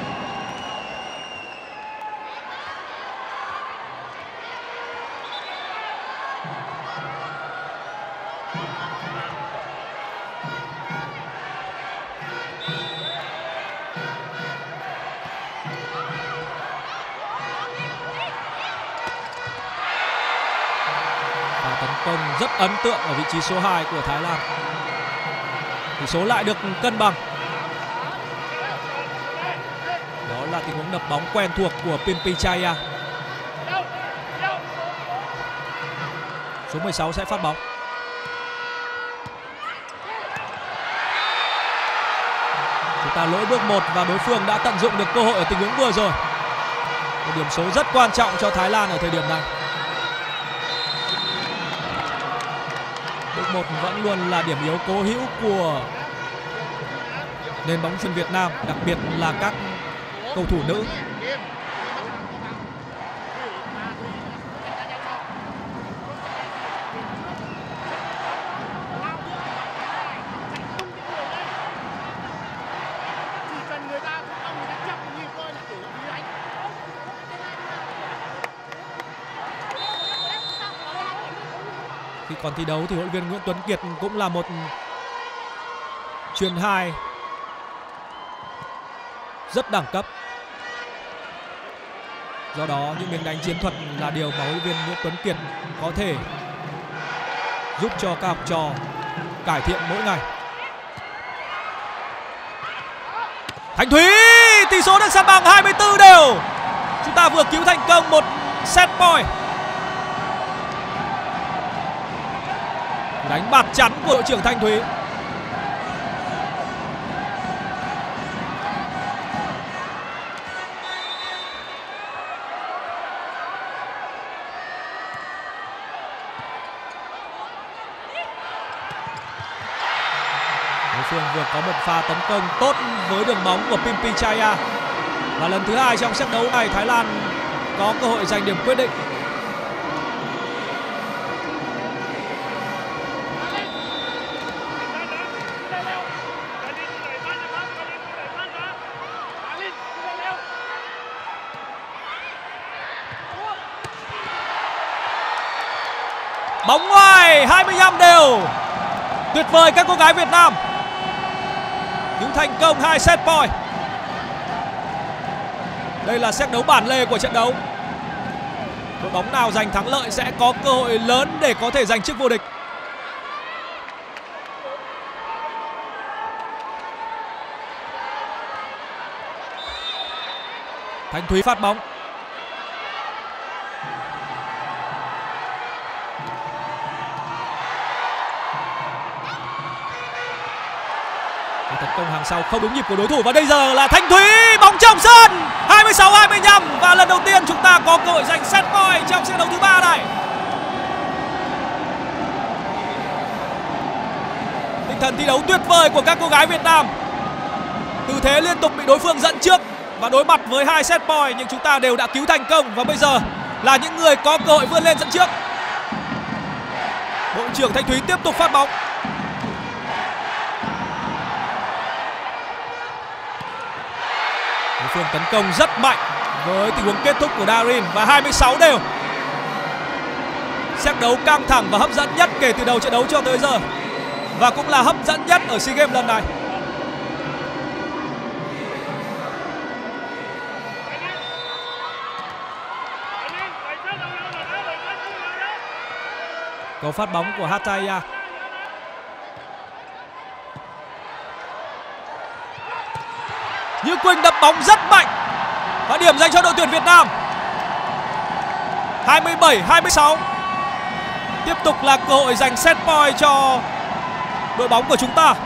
Và tấn công rất ấn tượng ở vị trí số 2 của Thái Lan. Tỷ số lại được cân bằng. Đó là tình huống đập bóng quen thuộc của Pimpichaya. Số 16 sẽ phát bóng. Chúng ta lỗi bước 1 và đối phương đã tận dụng được cơ hội ở tình huống vừa rồi. Một điểm số rất quan trọng cho Thái Lan ở thời điểm này. Bước 1 vẫn luôn là điểm yếu cố hữu của nền bóng chuyền Việt Nam, đặc biệt là các cầu thủ nữ. Khi còn thi đấu thì huấn luyện viên Nguyễn Tuấn Kiệt cũng là một chuyền 2 rất đẳng cấp. Do đó những miếng đánh chiến thuật là điều mà huấn luyện viên Nguyễn Tuấn Kiệt có thể giúp cho các học trò cải thiện mỗi ngày. Thanh Thúy, tỷ số được san bằng 24 đều. Chúng ta vừa cứu thành công một set point. Đánh bạt chắn của đội trưởng Thanh Thúy. Đối phương vừa có một pha tấn công tốt với đường bóng của Pimpichaya. Và lần thứ 2 trong set đấu này Thái Lan có cơ hội giành điểm quyết định. Bóng ngoài 25 đều. Tuyệt vời các cô gái Việt Nam. Cứu thành công 2 set point. Đây là set đấu bản lề của trận đấu. Đội bóng nào giành thắng lợi sẽ có cơ hội lớn để có thể giành chức vô địch. Thanh Thúy phát bóng. Tấn công hàng sau không đúng nhịp của đối thủ và bây giờ là Thanh Thúy, bóng trong sân 26-25 và lần đầu tiên chúng ta có cơ hội giành set point trong set đấu thứ 3 này. Tinh thần thi đấu tuyệt vời của các cô gái Việt Nam. Tư thế liên tục bị đối phương dẫn trước và đối mặt với 2 set point nhưng chúng ta đều đã cứu thành công và bây giờ là những người có cơ hội vươn lên dẫn trước. Đội trưởng Thanh Thúy tiếp tục phát bóng. Đối phương tấn công rất mạnh với tình huống kết thúc của Darin và 26 đều. Set đấu căng thẳng và hấp dẫn nhất kể từ đầu trận đấu cho tới giờ và cũng là hấp dẫn nhất ở SEA Games lần này. Cầu phát bóng của Hataya. Như Quỳnh đập bóng rất mạnh và điểm dành cho đội tuyển Việt Nam. 27-26. Tiếp tục là cơ hội giành set point cho đội bóng của chúng ta.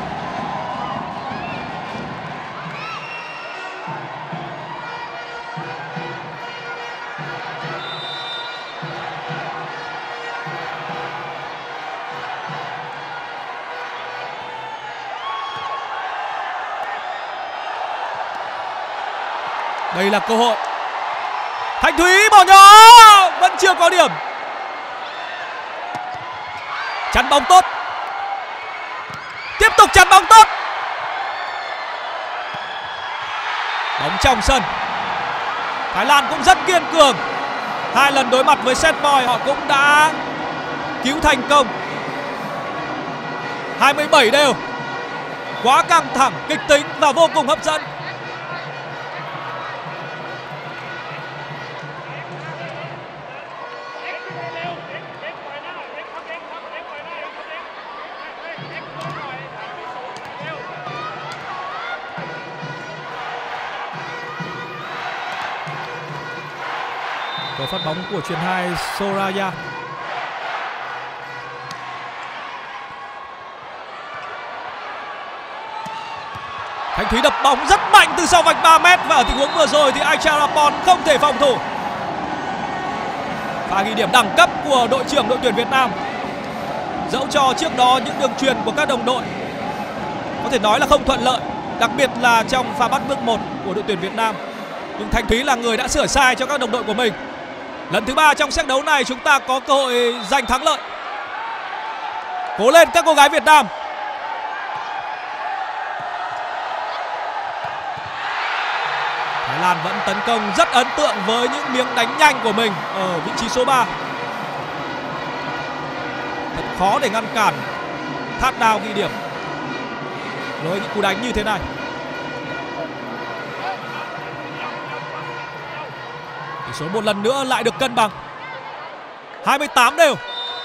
Đây là cơ hội. Thanh Thúy bỏ nhỏ, vẫn chưa có điểm. Chắn bóng tốt. Tiếp tục chắn bóng tốt. trong sân. Thái Lan cũng rất kiên cường. 2 lần đối mặt với set point họ cũng đã cứu thành công. 27 đều. Quá căng thẳng, kịch tính và vô cùng hấp dẫn. Có phát bóng của chuyền 2 Soraya. Thanh Thúy đập bóng rất mạnh từ sau vạch 3 mét và ở tình huống vừa rồi thì Aicha Rapon không thể phòng thủ. Pha ghi điểm đẳng cấp của đội trưởng đội tuyển Việt Nam. Dẫu cho trước đó những đường chuyền của các đồng đội có thể nói là không thuận lợi, đặc biệt là trong pha bắt bước 1 của đội tuyển Việt Nam, nhưng Thanh Thúy là người đã sửa sai cho các đồng đội của mình. Lần thứ 3 trong set đấu này chúng ta có cơ hội giành thắng lợi. Cố lên các cô gái Việt Nam. Thái Lan vẫn tấn công rất ấn tượng với những miếng đánh nhanh của mình ở vị trí số 3. Thật khó để ngăn cản Thát Đao ghi điểm với những cú đánh như thế này. Tỷ số một lần nữa lại được cân bằng. 28 đều.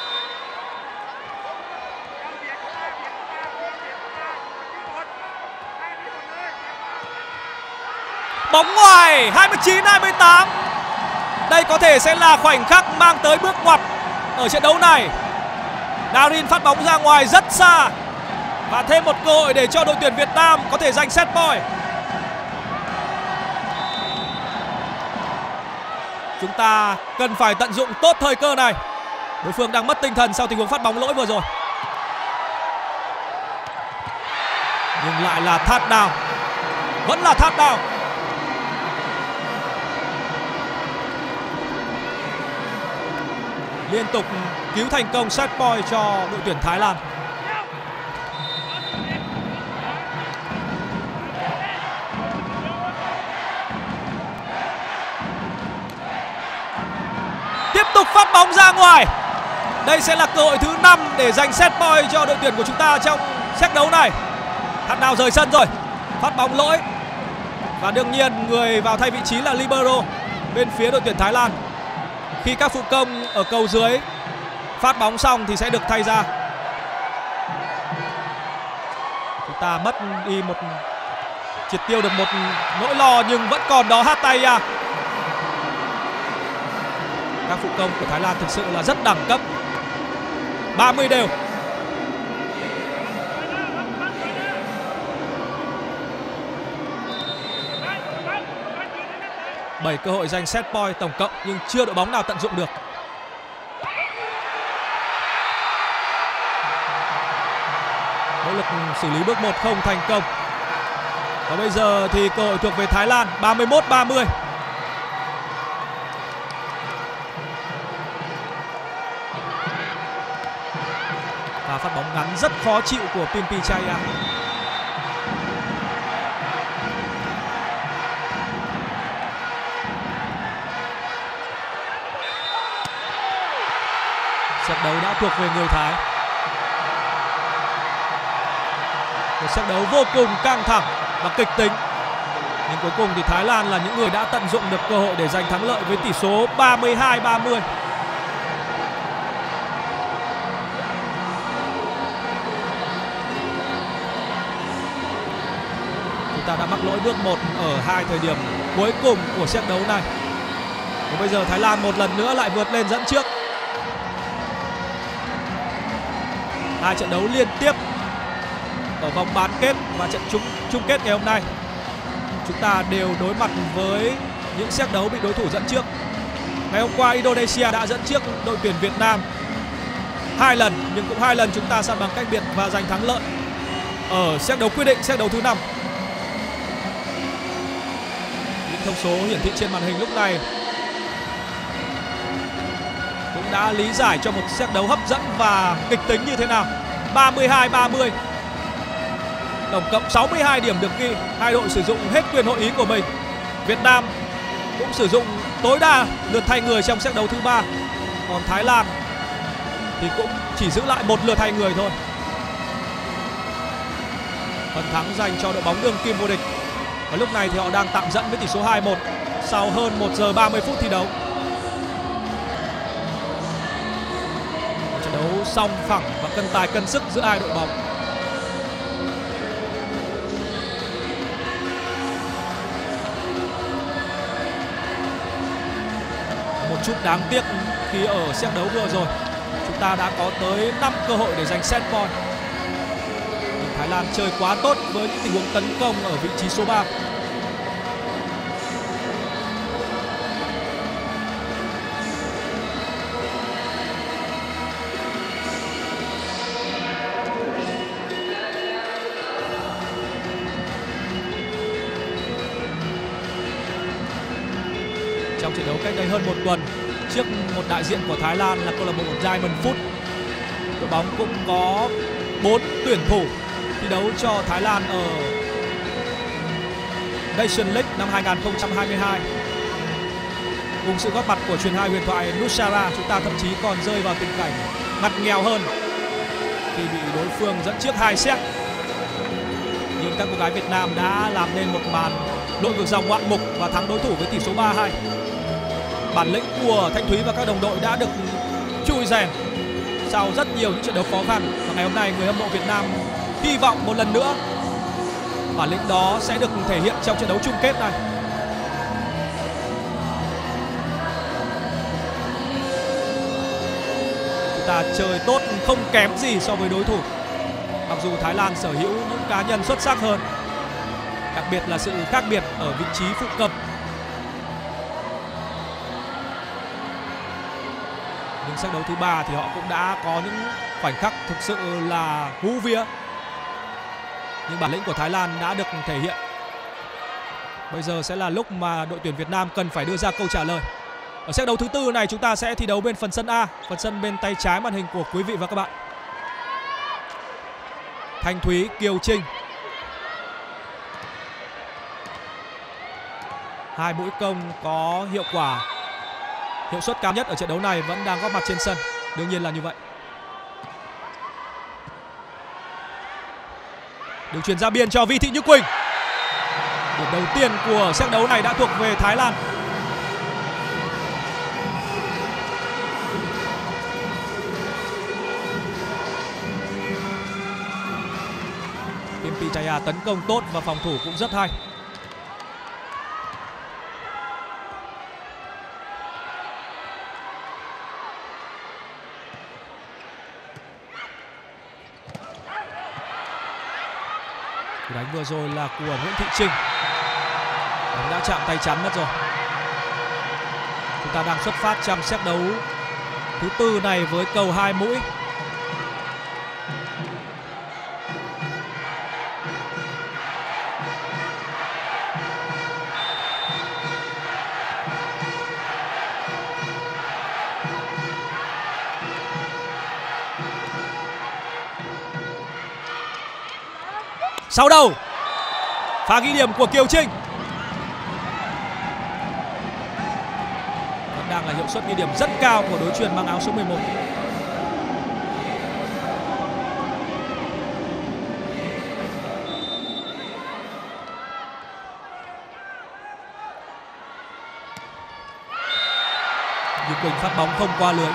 Bóng ngoài 29-28. Đây có thể sẽ là khoảnh khắc mang tới bước ngoặt ở trận đấu này. Darin phát bóng ra ngoài rất xa và thêm một cơ hội để cho đội tuyển Việt Nam có thể giành set point. Chúng ta cần phải tận dụng tốt thời cơ này. Đối phương đang mất tinh thần sau tình huống phát bóng lỗi vừa rồi. Nhưng lại là Thát Đao. Vẫn là Thát Đao. Liên tục cứu thành công set point cho đội tuyển Thái Lan. Tiếp tục phát bóng ra ngoài. Đây sẽ là cơ hội thứ 5 để giành set point cho đội tuyển của chúng ta trong set đấu này. Thát Đao rời sân rồi. Phát bóng lỗi. Và đương nhiên người vào thay vị trí là libero bên phía đội tuyển Thái Lan. Khi các phụ công ở cầu dưới phát bóng xong thì sẽ được thay ra. Chúng ta mất đi triệt tiêu được một nỗi lo nhưng vẫn còn đó Hataya. Các phụ công của Thái Lan thực sự là rất đẳng cấp. 30 đều. Bảy cơ hội giành set point tổng cộng nhưng chưa đội bóng nào tận dụng được. Nỗ lực xử lý bước 1 không thành công. Và bây giờ thì cơ hội thuộc về Thái Lan. 31-30. Và phát bóng ngắn rất khó chịu của Pimpichaya. Trận đấu đã thuộc về người Thái. Một trận đấu vô cùng căng thẳng và kịch tính. Nhưng cuối cùng thì Thái Lan là những người đã tận dụng được cơ hội để giành thắng lợi với tỷ số 32-30. Chúng ta đã mắc lỗi bước 1 ở hai thời điểm cuối cùng của trận đấu này. Và bây giờ Thái Lan một lần nữa lại vượt lên dẫn trước. Hai trận đấu liên tiếp ở vòng bán kết và trận chung kết ngày hôm nay, chúng ta đều đối mặt với những set đấu bị đối thủ dẫn trước. Ngày hôm qua Indonesia đã dẫn trước đội tuyển Việt Nam 2 lần, nhưng cũng 2 lần chúng ta san bằng cách biệt và giành thắng lợi ở set đấu quyết định, set đấu thứ 5. Những thông số hiển thị trên màn hình lúc này cũng đã lý giải cho một set đấu hấp dẫn và kịch tính như thế nào. 32-30. Tổng cộng 62 điểm được ghi. Hai đội sử dụng hết quyền hội ý của mình. Việt Nam cũng sử dụng tối đa lượt thay người trong set đấu thứ 3. Còn Thái Lan thì cũng chỉ giữ lại một lượt thay người thôi. Phần thắng dành cho đội bóng đương kim vô địch. Và lúc này thì họ đang tạm dẫn với tỷ số 2-1 sau hơn 1 giờ 30 phút thi đấu. Trận đấu song phẳng và cân tài cân sức giữa hai đội bóng. Một chút đáng tiếc khi ở set đấu vừa rồi chúng ta đã có tới 5 cơ hội để giành set point. Thái Lan chơi quá tốt với những tình huống tấn công ở vị trí số 3. Trong trận đấu cách đây hơn 1 tuần, trước một đại diện của Thái Lan là câu lạc bộ Diamond Foot, đội bóng cũng có 4 tuyển thủ thi đấu cho Thái Lan ở Nation League năm 2022. Cùng sự góp mặt của truyền hai huyền thoại Nusara, chúng ta thậm chí còn rơi vào tình cảnh ngặt nghèo hơn khi bị đối phương dẫn trước 2 set. Nhưng các cô gái Việt Nam đã làm nên một màn lội ngược dòng ngoạn mục và thắng đối thủ với tỷ số 3-2. Bản lĩnh của Thanh Thúy và các đồng đội đã được trui rèn sau rất nhiều những trận đấu khó khăn, và ngày hôm nay người hâm mộ Việt Nam hy vọng một lần nữa bản lĩnh đó sẽ được thể hiện trong trận đấu chung kết này. Chúng ta chơi tốt không kém gì so với đối thủ, mặc dù Thái Lan sở hữu những cá nhân xuất sắc hơn, đặc biệt là sự khác biệt ở vị trí phụ cấm. Nhưng set đấu thứ 3 thì họ cũng đã có những khoảnh khắc thực sự là hú vía. Nhưng bản lĩnh của Thái Lan đã được thể hiện. Bây giờ sẽ là lúc mà đội tuyển Việt Nam cần phải đưa ra câu trả lời. Ở set đấu thứ 4 này chúng ta sẽ thi đấu bên phần sân A, phần sân bên tay trái màn hình của quý vị và các bạn. Thanh Thúy, Kiều Trinh. 2 mũi công có hiệu quả, hiệu suất cao nhất ở trận đấu này vẫn đang góp mặt trên sân. Đương nhiên là như vậy. Đường chuyền ra biên cho Vi Thị Như Quỳnh. Điểm đầu tiên của set đấu này đã thuộc về Thái Lan. Tim Pichaya tấn công tốt và phòng thủ cũng rất hay. Cú đánh vừa rồi là của Nguyễn Thị Trinh. Đánh đã chạm tay chắn mất rồi. Chúng ta đang xuất phát trong set đấu thứ 4 này với cầu 2 mũi. Sau đầu, pha ghi điểm của Kiều Trinh. Vẫn đang là hiệu suất ghi điểm rất cao của đối chuyền mang áo số 11. Như Quỳnh phát bóng không qua lưới.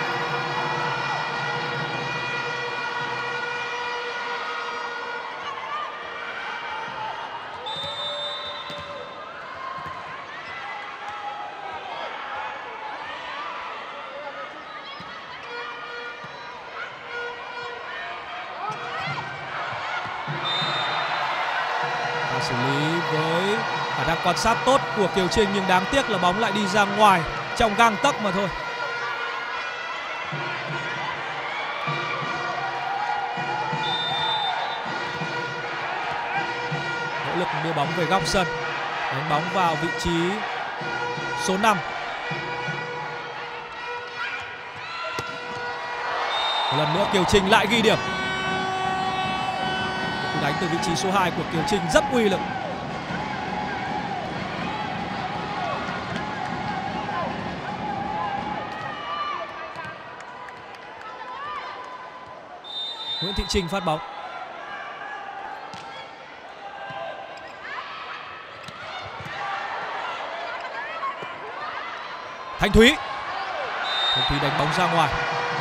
Xử lý với khả năng quan sát tốt của Kiều Trinh, nhưng đáng tiếc là bóng lại đi ra ngoài trong gang tấc mà thôi. Nỗ lực đưa bóng về góc sân, đánh bóng vào vị trí số 5. Một lần nữa Kiều Trinh lại ghi điểm. Đánh từ vị trí số 2 của Kiều Trinh rất uy lực. Nguyễn Thị Trinh phát bóng. Thanh Thúy. Thanh Thúy đánh bóng ra ngoài.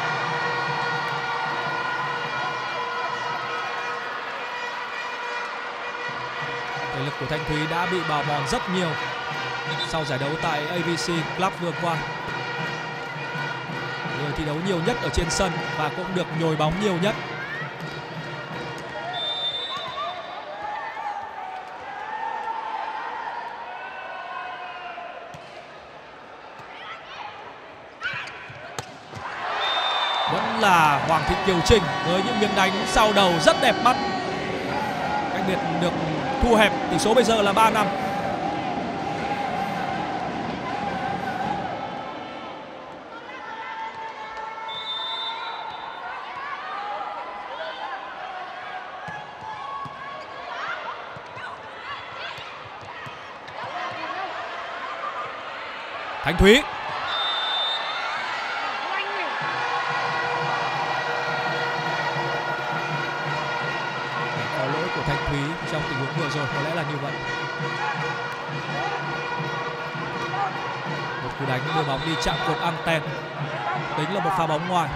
Thể lực của Thanh Thúy đã bị bào mòn rất nhiều sau giải đấu tại AVC Club vừa qua. Người thi đấu nhiều nhất ở trên sân và cũng được nhồi bóng nhiều nhất. Vẫn là Hoàng Thị Kiều Trinh với những miếng đánh sau đầu rất đẹp mắt. Cách biệt được thu hẹp, tỷ số bây giờ là 3-5. Thanh Thúy. Có lỗi của Thanh Thúy trong tình huống vừa rồi, có lẽ là như vậy. Một cú đánh đưa bóng đi chạm cột anten, tính là một pha bóng ngoài.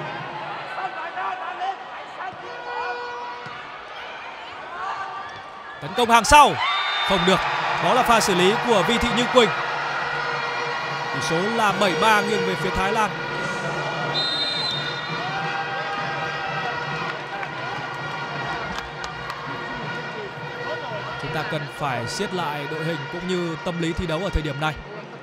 Tấn công hàng sau không được, đó là pha xử lý của Vi Thị Như Quỳnh. Tỷ số là 7-3 nghiêng về phía Thái Lan. Chúng ta cần phải siết lại đội hình cũng như tâm lý thi đấu ở thời điểm này.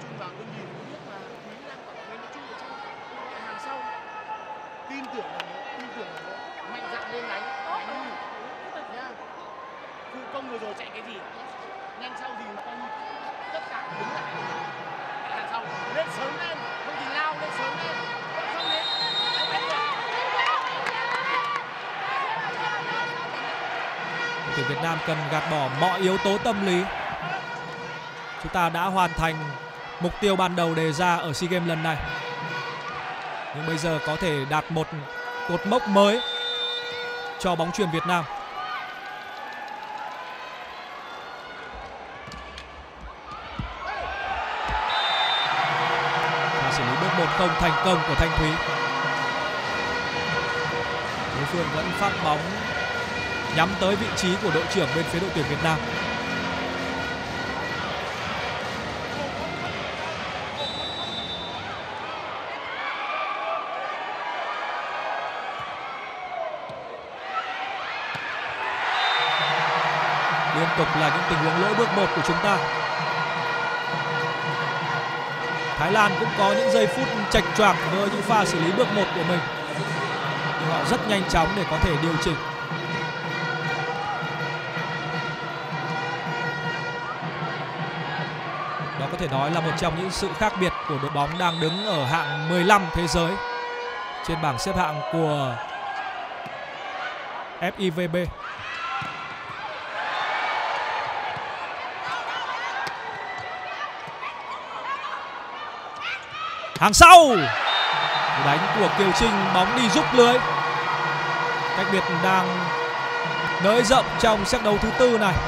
Tuyển Việt Nam cần gạt bỏ mọi yếu tố tâm lý. Chúng ta đã hoàn thành mục tiêu ban đầu đề ra ở SEA Games lần này. Nhưng bây giờ có thể đạt một cột mốc mới cho bóng chuyền Việt Nam. Và xử lý bước 1-0 thành công của Thanh Thúy. Đối phương vẫn phát bóng nhắm tới vị trí của đội trưởng bên phía đội tuyển Việt Nam. Liên tục là những tình huống lỗi bước 1 của chúng ta. Thái Lan cũng có những giây phút chệch choạc với những pha xử lý bước 1 của mình, nhưng họ rất nhanh chóng để có thể điều chỉnh. Đó có thể nói là một trong những sự khác biệt của đội bóng đang đứng ở hạng 15 thế giới trên bảng xếp hạng của FIVB. Hàng sau, đánh của Kiều Trinh, bóng đi rút lưới. Cách biệt đang nới rộng trong set đấu thứ tư này.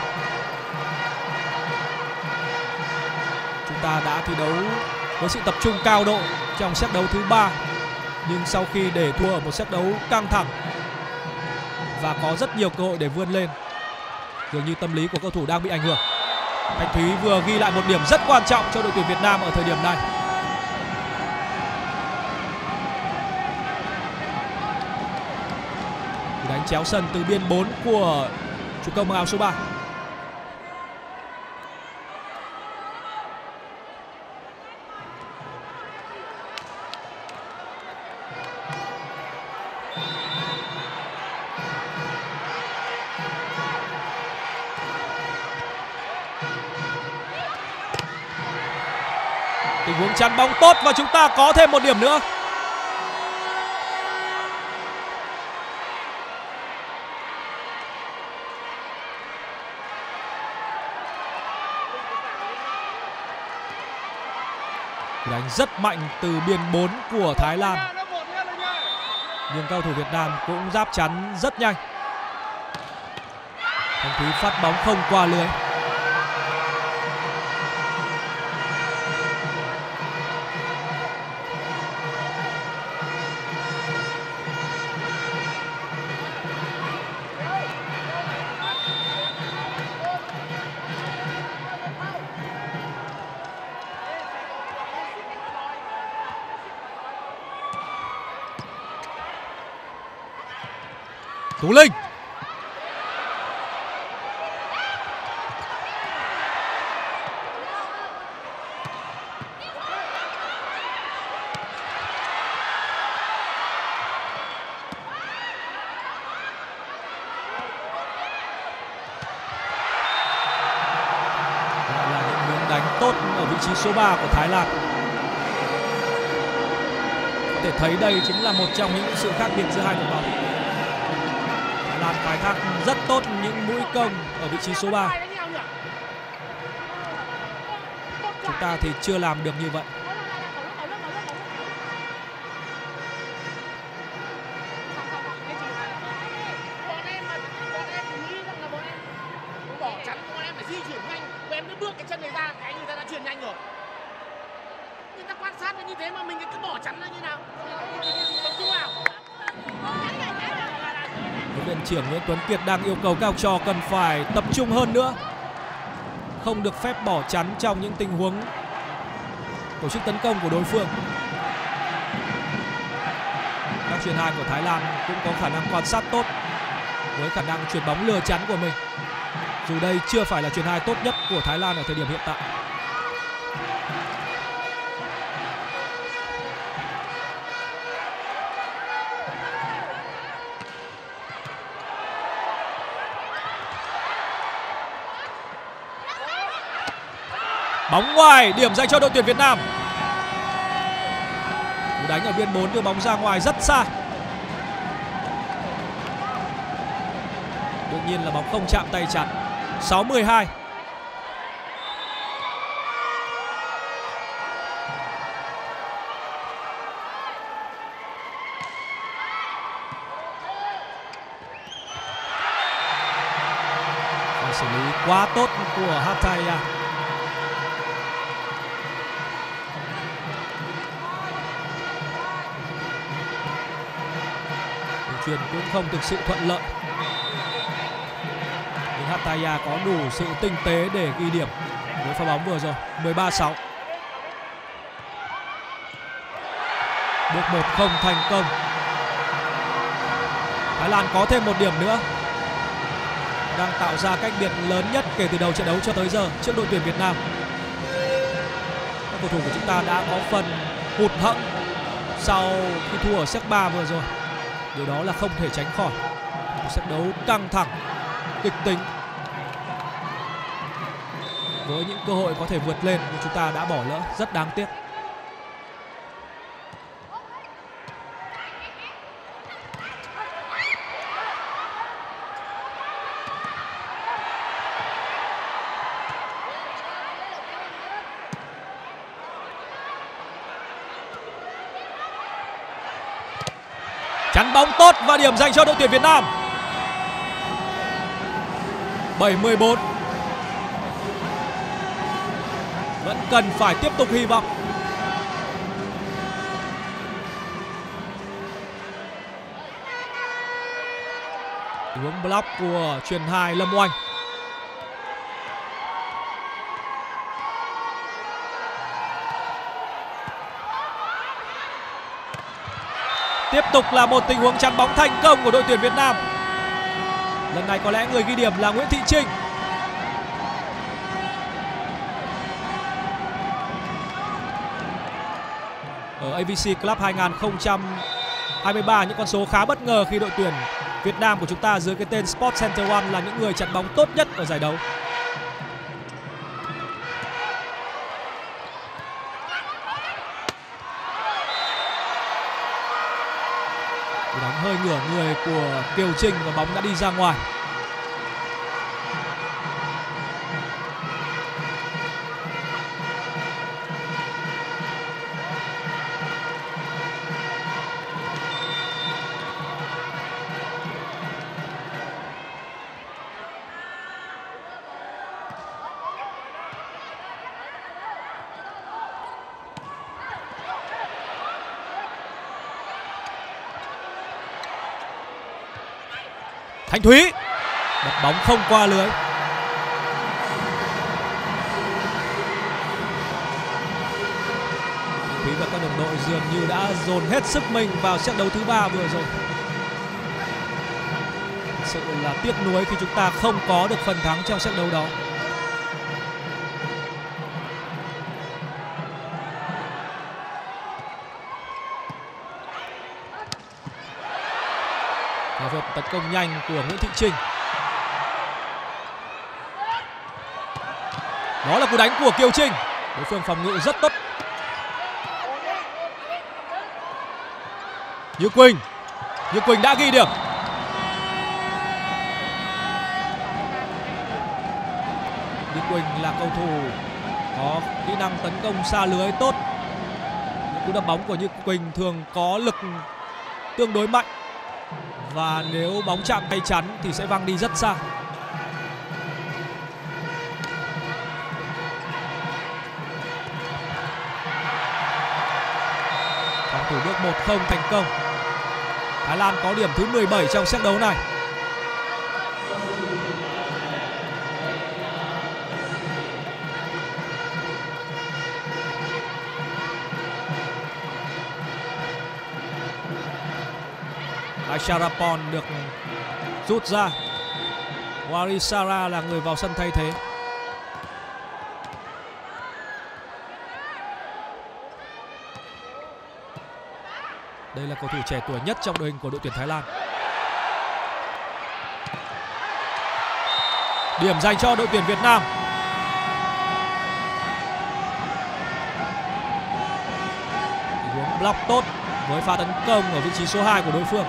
Chúng ta đã thi đấu với sự tập trung cao độ trong set đấu thứ 3, nhưng sau khi để thua ở một set đấu căng thẳng và có rất nhiều cơ hội để vươn lên, dường như tâm lý của cầu thủ đang bị ảnh hưởng. Thanh Thúy vừa ghi lại một điểm rất quan trọng cho đội tuyển Việt Nam ở thời điểm này. Đánh chéo sân từ biên 4 của chủ công mặc áo số 3. Tình huống chắn bóng tốt và chúng ta có thêm một điểm nữa. Đánh rất mạnh từ biên 4 của Thái Lan. Nhưng cầu thủ Việt Nam cũng giáp chắn rất nhanh. Thanh Thúy phát bóng không qua lưới. Tú Linh. Là những miếng đánh tốt ở vị trí số 3 của Thái Lan. Có thể thấy đây chính là một trong những sự khác biệt giữa hai đội bóng. Thái Lan khai thác rất tốt những mũi công ở vị trí số 3. Chúng ta thì chưa làm được như vậy. Bỏ chắn bọn em phải di chuyển nhanh. Bọn em cứ bước cái chân này ra, cái người ta đã chuyển nhanh rồi. Người ta quan sát như thế mà mình cứ bỏ chắn là như nào? Tập trung vào. Huấn luyện trưởng Nguyễn Tuấn Kiệt đang yêu cầu các học trò cần phải tập trung hơn nữa, không được phép bỏ chắn trong những tình huống tổ chức tấn công của đối phương. Các chuyền hai của Thái Lan cũng có khả năng quan sát tốt với khả năng chuyền bóng lừa chắn của mình. Dù đây chưa phải là chuyền hai tốt nhất của Thái Lan ở thời điểm hiện tại. Bóng ngoài, điểm dành cho đội tuyển Việt Nam. Cú đánh ở biên 4 đưa bóng ra ngoài rất xa. Đương nhiên là bóng không chạm tay chắn. 6-12. Và xử lý quá tốt của Hataya. Chuyền cũng không thực sự thuận lợi. Nhưng Hataya có đủ sự tinh tế để ghi điểm với pha bóng vừa rồi. 13-6. Bước 1 không thành công. Thái Lan có thêm một điểm nữa, đang tạo ra cách biệt lớn nhất kể từ đầu trận đấu cho tới giờ trước đội tuyển Việt Nam. Các cầu thủ của chúng ta đã có phần hụt hẫng sau khi thua ở set 3 vừa rồi. Điều đó là không thể tránh khỏi. Một trận đấu căng thẳng, kịch tính, với những cơ hội có thể vượt lên nhưng chúng ta đã bỏ lỡ, rất đáng tiếc. Chắn bóng tốt và điểm dành cho đội tuyển Việt Nam. 7-14. Vẫn cần phải tiếp tục hy vọng. Hướng block của chuyền hai Lâm Oanh. Tiếp tục là một tình huống chắn bóng thành công của đội tuyển Việt Nam. Lần này có lẽ người ghi điểm là Nguyễn Thị Trinh. Ở AVC Club 2023, những con số khá bất ngờ khi đội tuyển Việt Nam của chúng ta dưới cái tên Sport Center One là những người chắn bóng tốt nhất ở giải đấu. Cú đánh hơi ngửa người của Kiều Trinh và bóng đã đi ra ngoài. Thanh Thúy đập bóng không qua lưới. Thanh Thúy và các đồng đội dường như đã dồn hết sức mình vào trận đấu thứ 3 vừa rồi. Thực sự là tiếc nuối khi chúng ta không có được phần thắng trong trận đấu đó. Và vợt tấn công nhanh của Nguyễn Thị Trinh. Đó là cú đánh của Kiều Trinh. Đối phương phòng ngự rất tốt. Như Quỳnh đã ghi điểm. Như Quỳnh là cầu thủ có kỹ năng tấn công xa lưới tốt. Những cú đập bóng của Như Quỳnh thường có lực tương đối mạnh, và nếu bóng chạm tay chắn thì sẽ văng đi rất xa. Phòng thủ bước 1-0 thành công. Thái Lan có điểm thứ 17 trong set đấu này. Aisharapon được rút ra. Warisara là người vào sân thay thế. Đây là cầu thủ trẻ tuổi nhất trong đội hình của đội tuyển Thái Lan. Điểm dành cho đội tuyển Việt Nam. Tình huống block tốt với pha tấn công ở vị trí số 2 của đối phương.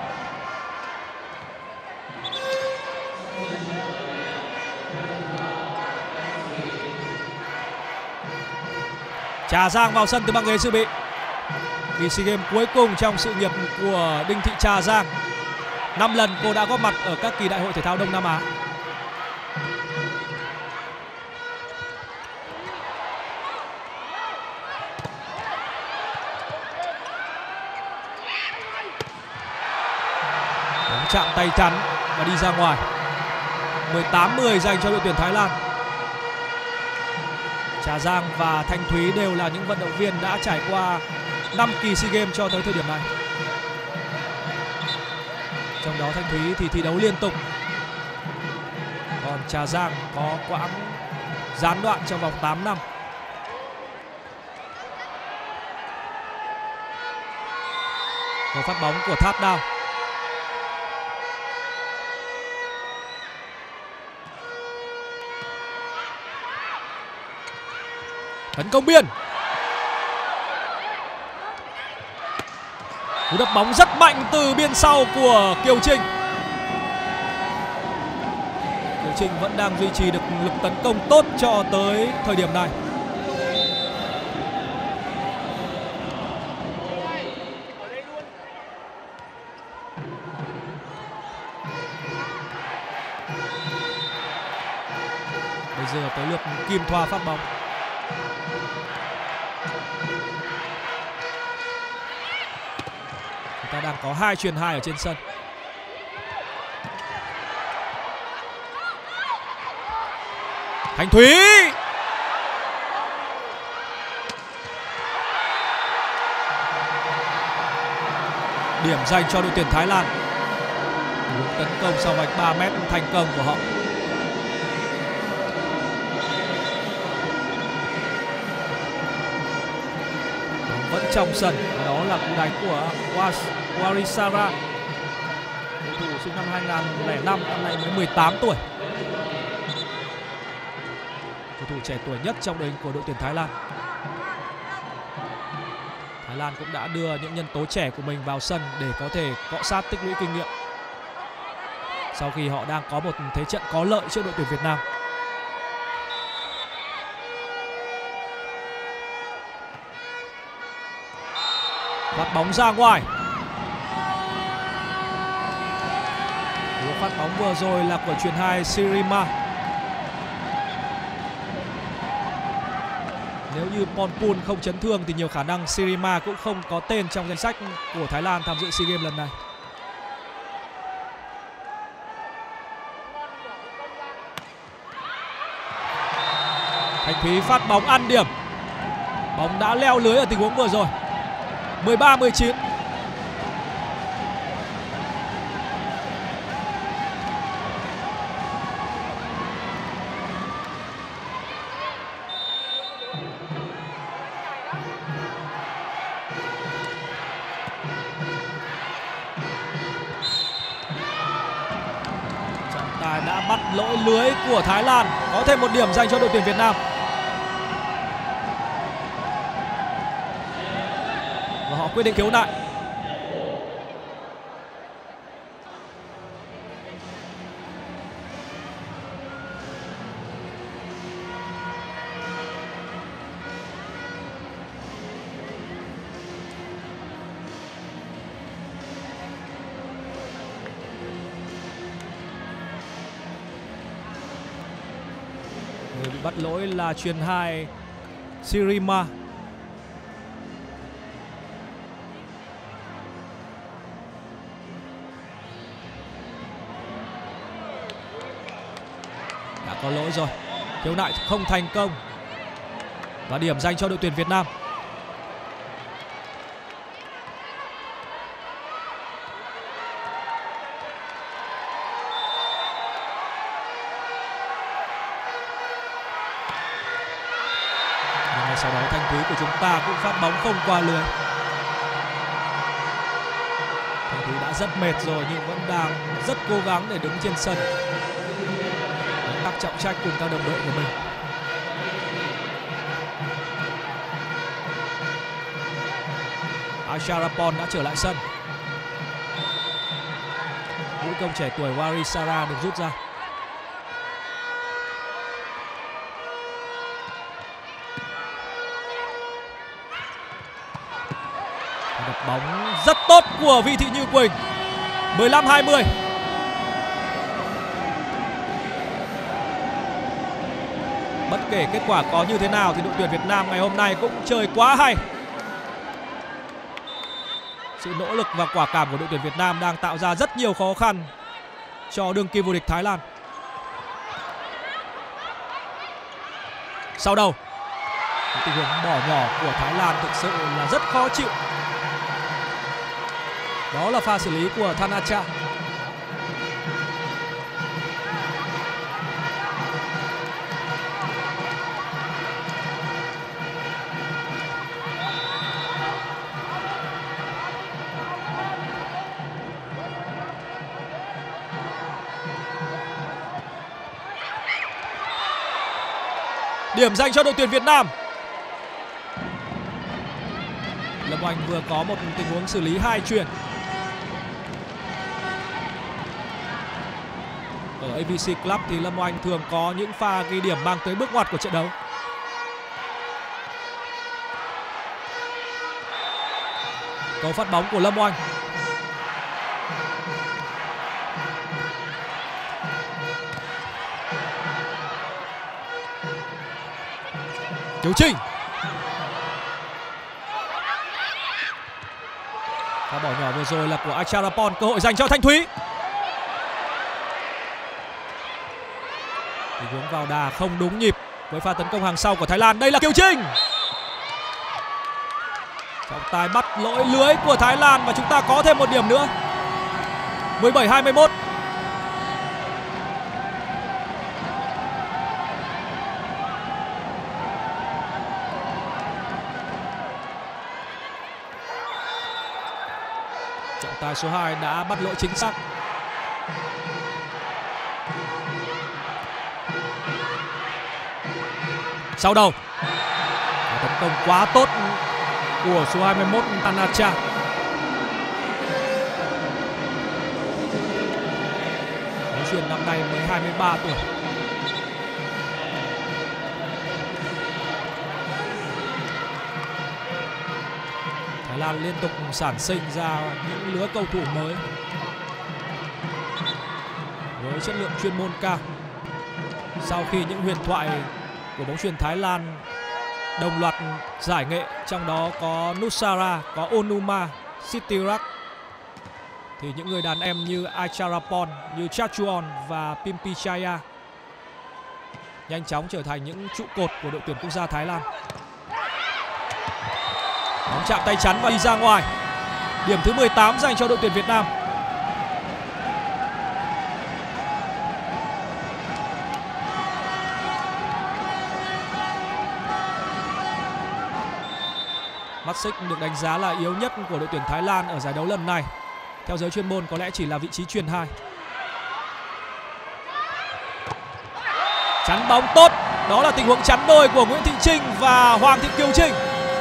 Trà Giang vào sân từ băng ghế dự bị. Kỳ SEA Games cuối cùng trong sự nghiệp của Đinh Thị Trà Giang. 5 lần cô đã góp mặt ở các kỳ đại hội thể thao Đông Nam Á. Bóng chạm tay chắn và đi ra ngoài. 18-10 dành cho đội tuyển Thái Lan. Trà Giang và Thanh Thúy đều là những vận động viên đã trải qua 5 kỳ SEA Games cho tới thời điểm này. Trong đó Thanh Thúy thì thi đấu liên tục, còn Trà Giang có quãng gián đoạn trong vòng 8 năm. Cầu phát bóng của Thát Đao. Tấn công biên. Cú đập bóng rất mạnh từ biên sau của Kiều Trinh. Kiều Trinh vẫn đang duy trì được lực tấn công tốt cho tới thời điểm này. Bây giờ tới lượt Kim Thoa phát bóng. Ta đang có 2 chuyền 2 ở trên sân. Thanh Thúy. Điểm dành cho đội tuyển Thái Lan. Một tấn công sau vạch 3 mét thành công của họ. Vẫn trong sân, đó là cú đánh của Warisara, cầu thủ sinh năm 2005, năm nay mới 18 tuổi. Cầu thủ trẻ tuổi nhất trong đội hình của đội tuyển Thái Lan. Thái Lan cũng đã đưa những nhân tố trẻ của mình vào sân để có thể cọ sát tích lũy kinh nghiệm sau khi họ đang có một thế trận có lợi trước đội tuyển Việt Nam. Phát bóng ra ngoài. Cú phát bóng vừa rồi là của chuyền 2 Sirima. Nếu như Ponpun không chấn thương thì nhiều khả năng Sirima cũng không có tên trong danh sách của Thái Lan tham dự SEA Games lần này. Thanh Thúy phát bóng ăn điểm. Bóng đã leo lưới ở tình huống vừa rồi. 13-19. Trọng tài đã bắt lỗi lưới của Thái Lan. Có thêm một điểm dành cho đội tuyển Việt Nam. Và họ quyết định khiếu nại. Người bị bắt lỗi là chuyền 2 Sirima. Đã có lỗi rồi. Khiếu nại không thành công. Và điểm dành cho đội tuyển Việt Nam. Sau đó Thanh Thúy của chúng ta cũng phát bóng không qua lưới. Thanh Thúy đã rất mệt rồi nhưng vẫn đang rất cố gắng để đứng trên sân, gánh vác trọng trách cùng các đồng đội của mình. Acharapon đã trở lại sân. Mũi công trẻ tuổi Warisara được rút ra. Đập bóng rất tốt của Vi Thị Như Quỳnh. 15-20. Bất kể kết quả có như thế nào thì đội tuyển Việt Nam ngày hôm nay cũng chơi quá hay. Sự nỗ lực và quả cảm của đội tuyển Việt Nam đang tạo ra rất nhiều khó khăn cho đương kim vô địch Thái Lan. Sau đầu, tình huống bỏ nhỏ của Thái Lan thực sự là rất khó chịu. Đó là pha xử lý của Thanacha. Điểm dành cho đội tuyển Việt Nam. Lâm Oanh vừa có một tình huống xử lý 2 chuyền. Ở AVC Club thì Lâm Oanh thường có những pha ghi điểm mang tới bước ngoặt của trận đấu. Cầu phát bóng của Lâm Oanh. Kiều Trinh. Pha bỏ nhỏ vừa rồi là của Acharapon, cơ hội dành cho Thanh Thúy. Tình huống vào đà không đúng nhịp với pha tấn công hàng sau của Thái Lan. Đây là Kiều Trinh. Trọng tài bắt lỗi lưới của Thái Lan và chúng ta có thêm một điểm nữa. 17-21. Trọng tài số 2 đã bắt lỗi chính xác. Sau đầu, tấn công quá tốt của số 21 Thanacha. Bóng chuyền năm nay mới 23 tuổi. Thái Lan liên tục sản sinh ra những lứa cầu thủ mới với chất lượng chuyên môn cao. Sau khi những huyền thoại của bóng chuyền Thái Lan đồng loạt giải nghệ, trong đó có Nusara, có Onuma, Sitirak, thì những người đàn em như Acharapon, như Chachuon và Pimpichaya nhanh chóng trở thành những trụ cột của đội tuyển quốc gia Thái Lan. Bóng chạm tay chắn và đi ra ngoài. Điểm thứ 18 dành cho đội tuyển Việt Nam. Mắt xích được đánh giá là yếu nhất của đội tuyển Thái Lan ở giải đấu lần này. Theo giới chuyên môn có lẽ chỉ là vị trí chuyền 2. Chắn bóng tốt. Đó là tình huống chắn đôi của Nguyễn Thị Trinh và Hoàng Thị Kiều Trinh.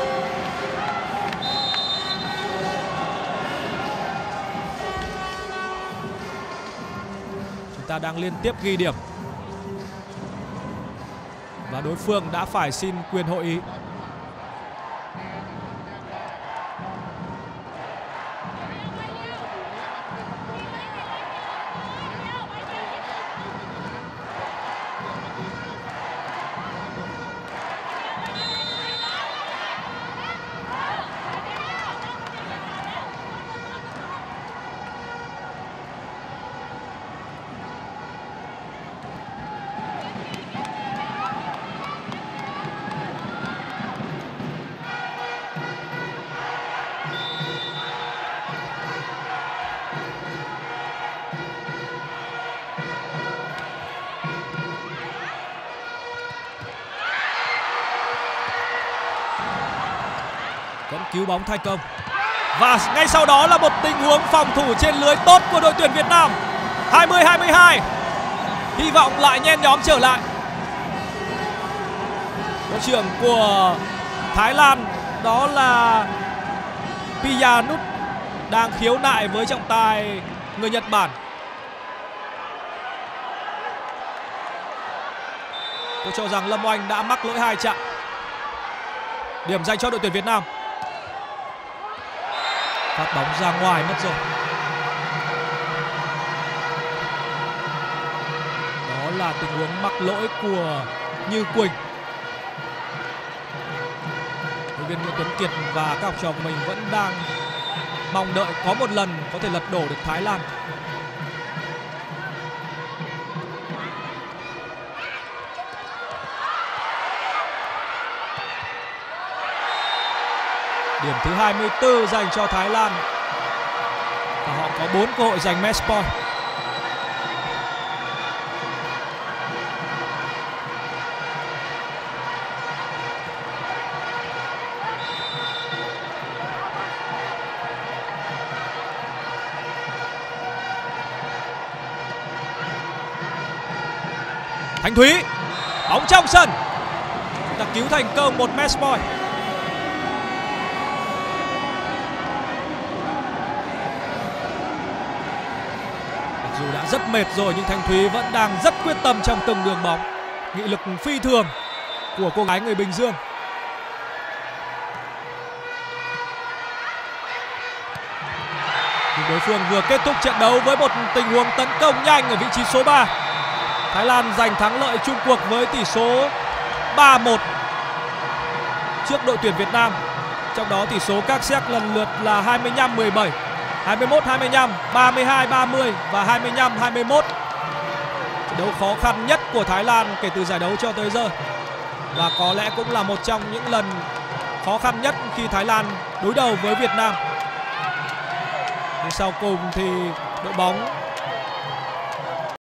Chúng ta đang liên tiếp ghi điểm. Và đối phương đã phải xin quyền hội ý. Vẫn cứu bóng thành công. Và ngay sau đó là một tình huống phòng thủ trên lưới tốt của đội tuyển Việt Nam. 20-22. Hy vọng lại nhen nhóm trở lại. Đội trưởng của Thái Lan đó là Piyanut đang khiếu nại với trọng tài người Nhật Bản. Tôi cho rằng Lâm Oanh đã mắc lỗi 2 chạm. Điểm dành cho đội tuyển Việt Nam. Phát bóng ra ngoài mất rồi. Đó là tình huống mắc lỗi của Như Quỳnh. Huấn luyện viên Nguyễn Tuấn Kiệt và các học trò của mình vẫn đang mong đợi có một lần có thể lật đổ được Thái Lan. Điểm thứ 24 dành cho Thái Lan. Và họ có 4 cơ hội giành match point. Thanh Thúy, bóng trong sân. Chúng ta cứu thành công một match point. Dù đã rất mệt rồi nhưng Thanh Thúy vẫn đang rất quyết tâm trong từng đường bóng. Nghị lực phi thường của cô gái người Bình Dương. Nhưng đối phương vừa kết thúc trận đấu với một tình huống tấn công nhanh ở vị trí số 3. Thái Lan giành thắng lợi chung cuộc với tỷ số 3-1 trước đội tuyển Việt Nam. Trong đó tỷ số các set lần lượt là 25-17, 21-25, 32-30 và 25-21. Trận đấu khó khăn nhất của Thái Lan kể từ giải đấu cho tới giờ. Và có lẽ cũng là một trong những lần khó khăn nhất khi Thái Lan đối đầu với Việt Nam. Nhưng sau cùng thì đội bóng